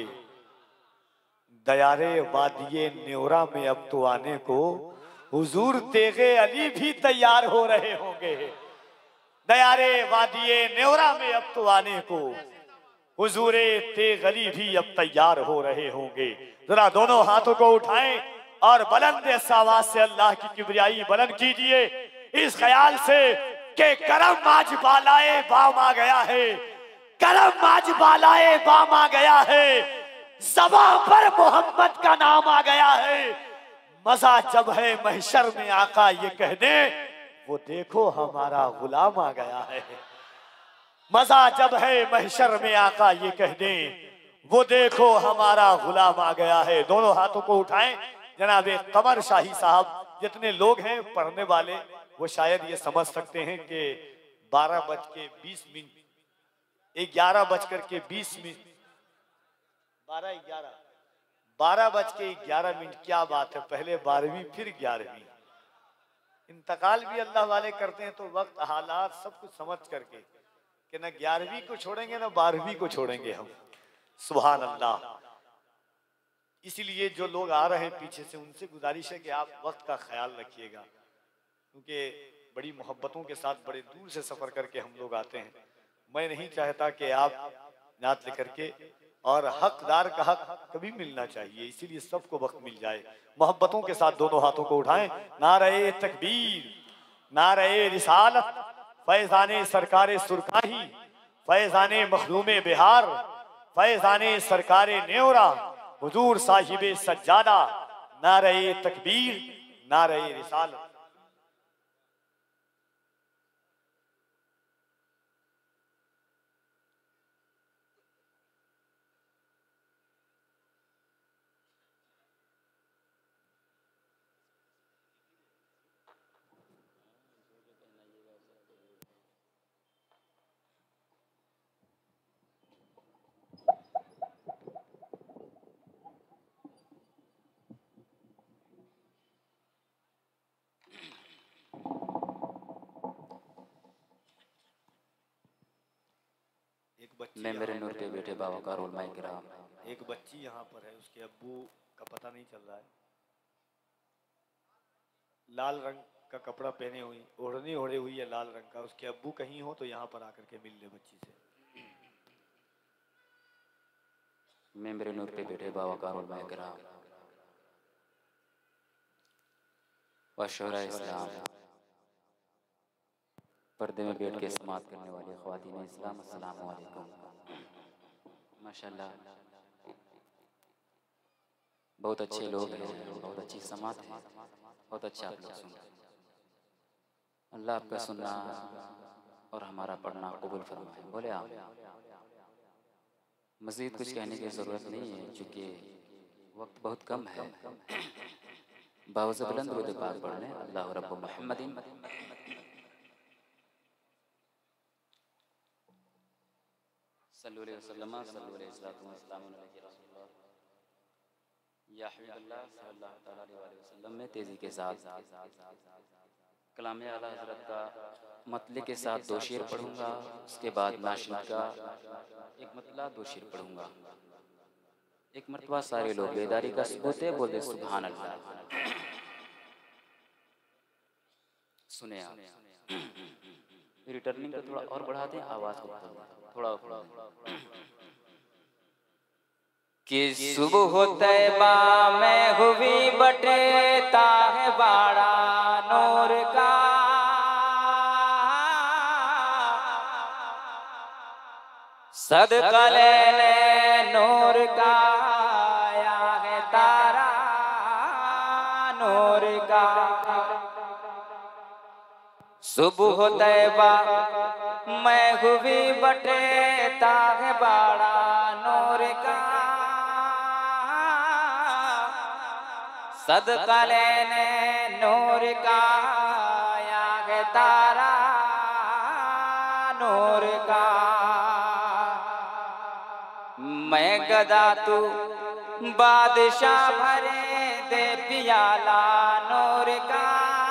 दयारे वादिये न्योरा में अब तो आने को हुजूर तेगे अली भी तैयार हो रहे होंगे। दयारे वादिये न्योरा में अब तो आने को हुजूर तेग अली भी अब तैयार हो रहे होंगे। जरा दोनों हाथों को उठाएं और बुलंद आवाज से अल्लाह की किबरियाई बुलंद कीजिए इस ख्याल से कि करम आज बालाए बाम आ गया है, करम आज बालाए बाम आ गया है, ज़बां पर मोहम्मद का नाम आ गया है। मजा जब है महशर में आका ये कह दे वो देखो हमारा गुलाम आ गया है। मजा जब है महशर में आका ये कह दे वो देखो हमारा गुलाम आ गया है। दोनों हाथों को उठाएं। जनाब कमर शाही साहब जितने लोग हैं पढ़ने वाले वो शायद ये समझ सकते हैं कि 12:20 11 बजकर के 20 मिनट 12:11 क्या बात है। पहले 12वीं फिर 11वीं। इंतकाल भी अल्लाह वाले करते हैं तो वक्त हालात सब कुछ समझ करके कि ना 11वीं को छोड़ेंगे ना 12वीं को छोड़ेंगे हम। सुभान अल्लाह। इसीलिए जो लोग आ रहे हैं पीछे से उनसे गुजारिश है कि आप वक्त का ख्याल रखिएगा, क्योंकि बड़ी मोहब्बतों के साथ बड़े दूर से सफर करके हम लोग आते हैं। मैं नहीं चाहता कि आप नात लेकर के और हकदार का हक कभी मिलना चाहिए, इसीलिए सबको वक्त मिल जाए। मोहब्बतों के साथ दोनों हाथों को उठाएं। नारे तकबीर, नारे रिसालत, फैजाने सरकारे सुरकाही, फैजाने मखदूमे बिहार, फैजाने सरकारे न्योरा, हुजूर साहिबे सज्जादा। नारे तकबीर, नारे रिसालत। मैं मेरे नूर के बेटे बाबा का रोल माइक रहा। एक बच्ची यहाँ पर है, उसके अब्बू का पता नहीं चल रहा है। लाल रंग का कपड़ा पहने हुई, ओढ़नी ओढ़े हुई है लाल रंग का। उसके अब्बू कहीं हो तो यहाँ पर आकर के मिल ले बच्ची से। मैं मेरे नूर के बेटे बाबा का रोल माइक रहा। वशोरा इस्लाम, पर्दे में बैठ के समात करने वाली ख्वातीन इस्लाम, अस्सलाम वालेकुम। माशाल्लाह बहुत अच्छे लोग हैं, बहुत अच्छी समात है, बहुत अच्छा आप लोग सुन रहे हैं। अल्लाह आपका सुनना और हमारा पढ़ना कबूल फरमाए। बोले आप। मज़ीद कुछ कहने की ज़रूरत नहीं है क्योंकि वक्त बहुत कम है। बावज़ बुलंद दुरूद पाक पढ़ लें। अल्लाह रब्बु मुहम्मदिन सल्लल्लाहु अलैहि वसल्लम सल्लल्लाहु अलैहि वसल्लम या हबीबल्लाह सल्लल्लाहु तआला अलैहि वसल्लम में तेज़ी के साथ कलाम आला हज़रत का मतले के साथ 2 शेर पढ़ूंगा। उसके बाद नाशिद का एक मतला 2 शेर पढ़ूंगा। एक मरतबा सारे लोग बेदारी का सबूत है, बोले सुभान अल्लाह। सुने आप। रिटर्निंग को थोड़ा और बढ़ाते हैं, आवाज को थोड़ा कि सुबह तैबा में हुई बटेता है बाड़ा नूर का, सदका लेने नूर का आया है तारा नूर का। सुबह तैबा मैं हुई बटेता है बाड़ा नूर का, सदका लेने नूर का या है तारा नूर का। मैं गदा तू बादशाह भरे दे पियाला नूर का।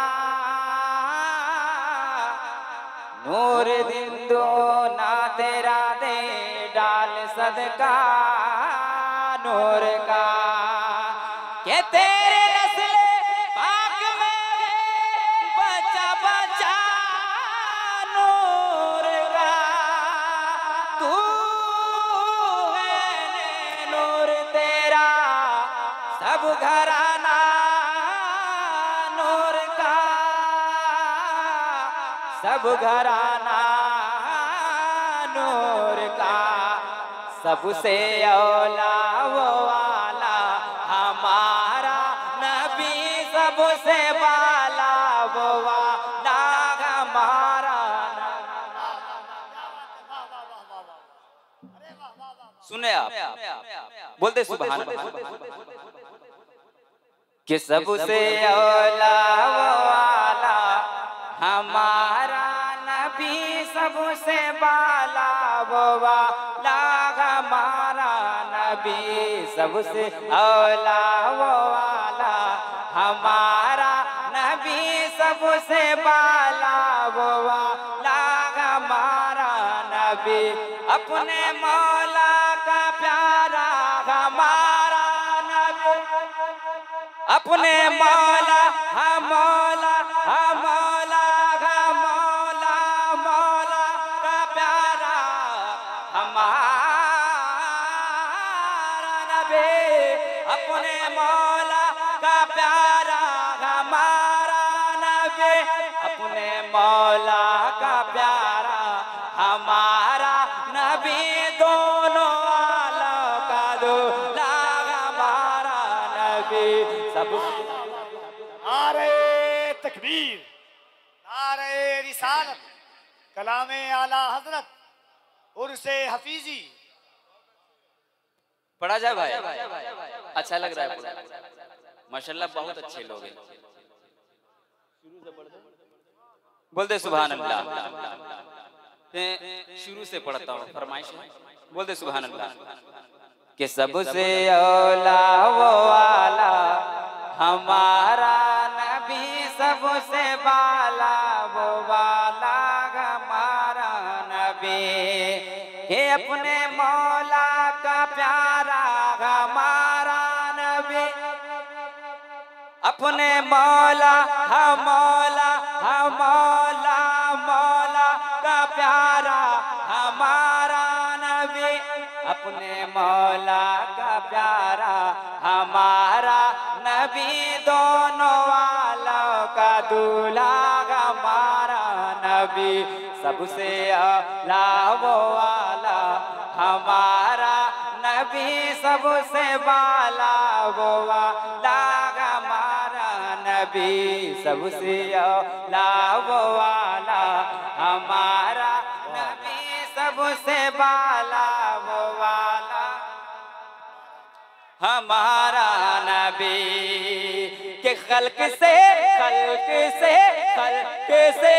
नूर दिन दो ना तेरा दे डाल सदका नूर का। के तेरे नस्ल पाक में बचा बचा नूर का। तू है नूर तेरा सब घराना नूर का। सब घराना नूर का। सबसे औला वो वाला हमारा नबी। सबसे वाला वो वाला हमारा नबी। सुने आप बोलते सुभान अल्लाह। कि सबसे औला वो वाला हमारा नबी। सबसे बाला वो वाला हमारा नबी। सबसे औला वो वाला हमारा नबी। सबसे बाला वो वाला हमारा नबी। अपने मौला का प्यारा हमारा नबी। अपने मौला हम मौला हम मौला हम मौला मौला का प्यारा हमारा नबी। अपने मौला का प्यारा हमारा नबी। अपने मौला का प्यारा हमारा नबी। दोनों आलम का दूल्हा हमारा नबी। सब नारे तकबीर, नारे रिसालत, कलामे आला हजरत, उर्से हफीजी। पढ़ा जाए भाई? अच्छा लग रहा है माशाल्लाह, बहुत अच्छे लोग हैं। बोलते सुभान अल्लाह। शुरू से पढ़ता हूँ, फरमाइश बोलते सुभान अल्लाह। कि सबसे औला वो वाला हमारा नबी। सबसे बाला वो वाला हमारा नबी। कि अपने मौला का प्यारा हमारा नबी। अपने मौला हम मौला हम मौला मौला का प्यारा हमारा नबी। अपने मौला का प्यारा हमारा नबी। दोनों वालों का दूल्हा हमारा नबी। सबसे औला वो वाला हमारा नबी। सबसे बाला वो वाला हमारा नबी। सबसे औला वो वाला हमारा नबी। सबसे बाला वो वाला हमारा नबी। के खल्क से खल्क से खल्क से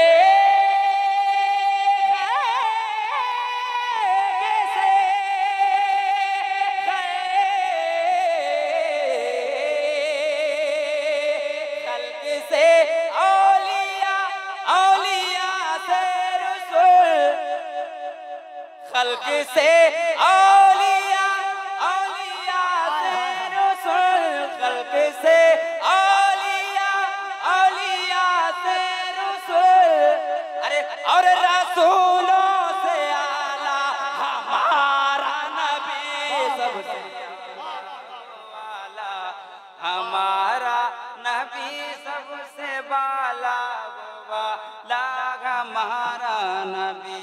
खल्क से औलिया औलिया से रसूल। खल्क से औलिया औलिया से रसूल। अरे और रसूलों से आला हमारा नबी। सबसे आला हमारा नबी। सबसे बाला वाला हमारा नबी।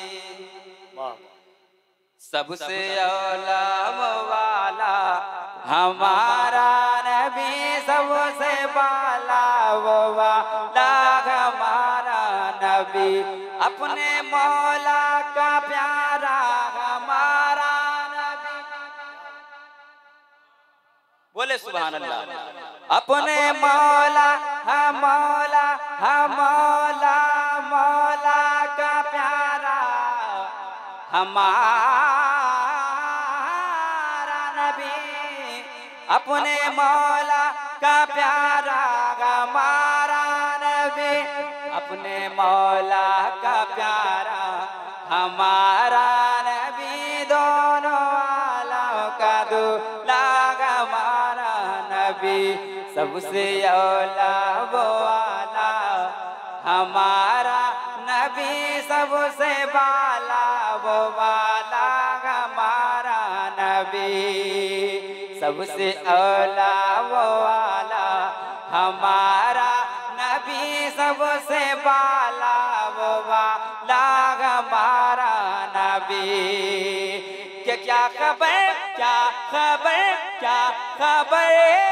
सबसे औला वाला हमारा नबी। सबसे बाला वाला हमारा नबी। अपने मौला का प्यारा हमारा नबी। बोले सुभान अल्लाह। अपने मौला हम मौला हम मौला मौला का प्यारा हमारा नबी, अपने मौला का प्यारा हमारा नबी, अपने मौला का प्यारा हमारा नबी, दोनों आलम का दूल्हा हमारा नबी, सबसे औला वो आला हमारा नबी, सबसे बाला वो वाला हमारा नबी, सबसे औला वो वाला हमारा नबी, सबसे बाला वो वाला हमारा नबी। क्या खबर क्या खबर क्या खबर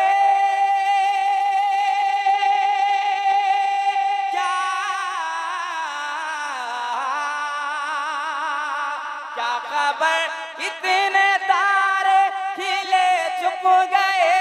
क्या खबर कितने तारे खिले छुप गए,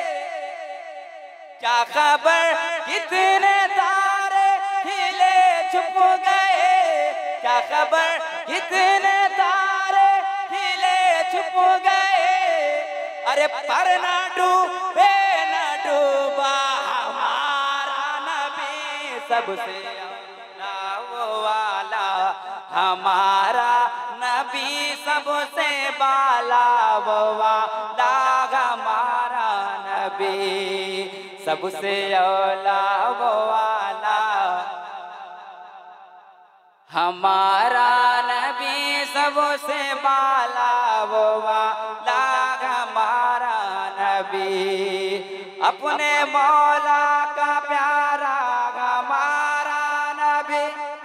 क्या खबर कितने तारे खिले छुप गए, क्या खबर कितने तारे खिले छुप गए, अरे पर न डूबे न डूबा हमारा नबी, सबसे औला वो वाला हमारा नबी, सबसे बाला वो वाला हमारा नबी, सबसे औला वो वाला हमारा नबी, सबसे बाला वो वाला हमारा नबी, अपने मौला का प्यारा हमारा नबी,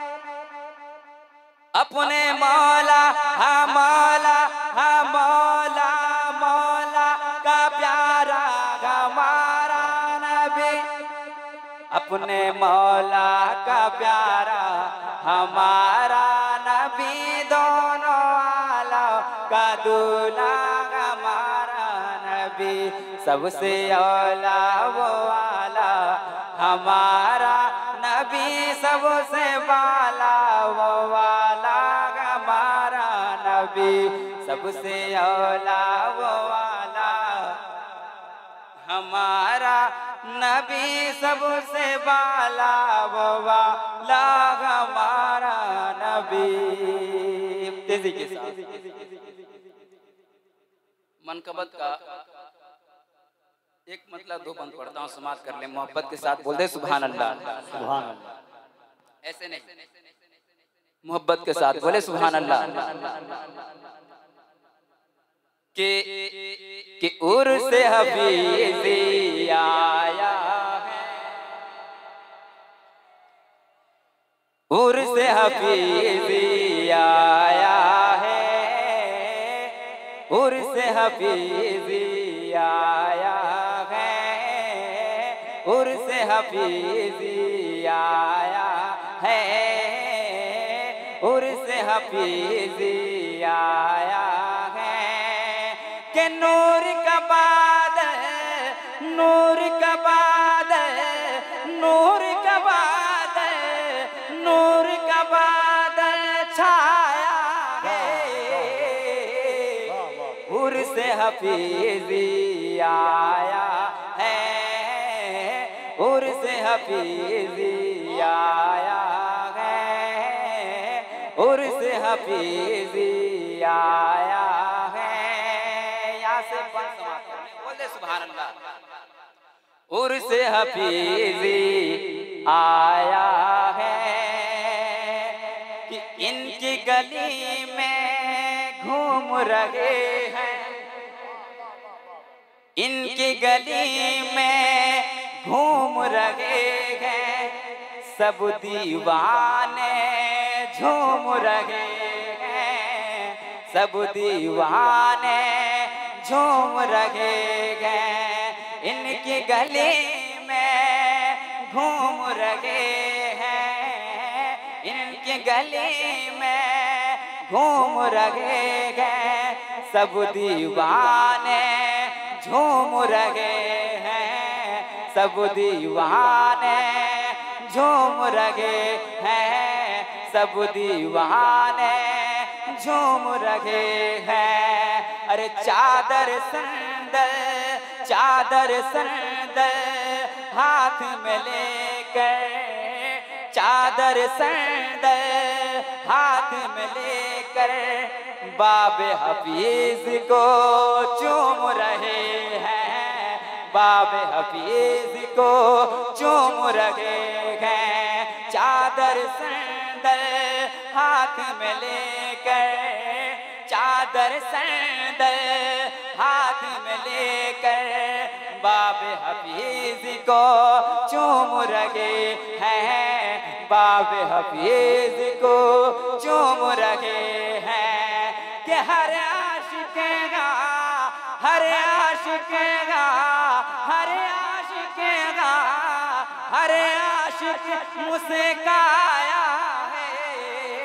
अपने मौला हम मौला हम मौला मौला का प्यारा हमारा नबी, अपने मौला का प्यारा हमारा नबी, दोनों आलम का दूल्हा हमारा नबी, सबसे औला वो वाला हमारा नबी, सबसे बाला वो वाला हमारा नबी, सबसे औला वो वाला हमारा नबी, सबसे बाला वो वाला हमारा नबी। तेजी के साथ मनकबत का एक मतलब दो बंद पढ़ता हूँ, समाप्त कर ले। मोहब्बत के साथ बोल दे सुभान अल्लाह, सुभान अल्लाह। ऐसे नहीं, मोहब्बत के साथ बोले सुभान अल्लाह। कि उर्स हफीज़ी आया है, उर्स हफीज़ी आया है, उर्स हफीज़ी आया है, उर्स हफीज़ी आया है, उर्स हफीज़ी आया है, के नूर का बादल, नूर का बादल, नूर का बादल, नूर का बादल छाया है, उर्स हफीज़ी आया है, उर्स हफीज़ी आया है, उर्स हफीज़ी आया है। यहाँ से बोले सुभान अल्लाह। उर्स हफीज़ी आया है, कि इनकी गली में घूम रहे हैं, इनकी गली में घूम रहे हैं, सब दीवाने झूम रहे हैं, सब दीवाने झूम रहे हैं, इनकी गली में घूम रहे हैं, इनकी गली में घूम रहे हैं, सब दीवाने झूम रहे हैं, सब दीवाने झूम रहे हैं, सब दीवाने झूम रहे हैं। अरे चादर संदल, चादर संदल हाथ में लेकर, चादर संदल हाथ में लेकर बाबे हफीज को चूम रहे हैं, बाबे हफीज को चूम रहे हैं। चादर संदल हाथ में लेकर, चादर संदल हाथ में लेकर बाबे हफीज को चूम रहे हैं, बाबे हफीज को चूम रहे हैं। कि हर आशिक़ेगा, हर आशिक़ेगा, हर आशिक़ेगा, हर आशिक़ मुस्काया है,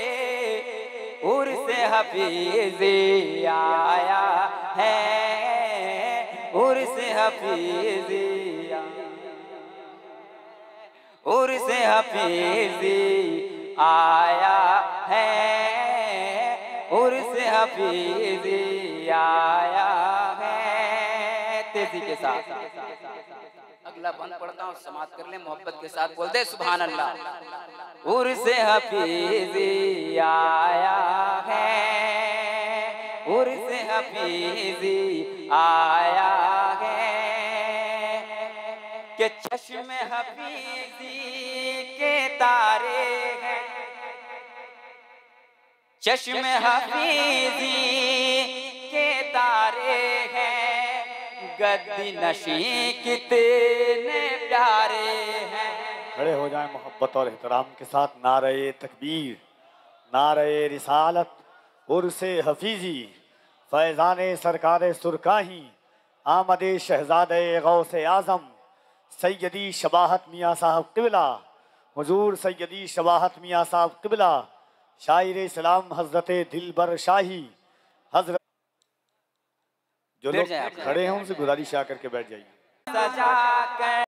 उर्स हफीज़ी आया है, उर्स हफीज़ी, उर्स हफीज़ी आया है, उर्स हफीज़ी आया है। तेजी के साथ अगला बंद पढ़ता हूँ, समाप्त कर ले, मोहब्बत के साथ बोल दे सुभान अल्लाह। उर्स हफीज़ी आया है, उर्स हफीज़ी आया है। कि चश्मे हफीज़ी के तारे हैं, चश्मे हफीज़ी के तारे हैं, गद्दी नशी कितने प्यारे हैं। खड़े हो जाएं मोहब्बत और एहतराम के साथ। नारे तकबीर, नारे रिसालत, उर्से हफीजी, फैज़ाने सरकारे सुरकाही, आमदे शहजादे गौसे आज़म, सैयदी शबाहत मियाँ साहब क़िबला, हुजूर सैयदी शबाहत मियाँ साहब क़िबला, शायर इस्लाम हज़रत दिलबर शाही, हज़रत। जो लोग खड़े हैं उनसे गुजारिश करके बैठ जाइए।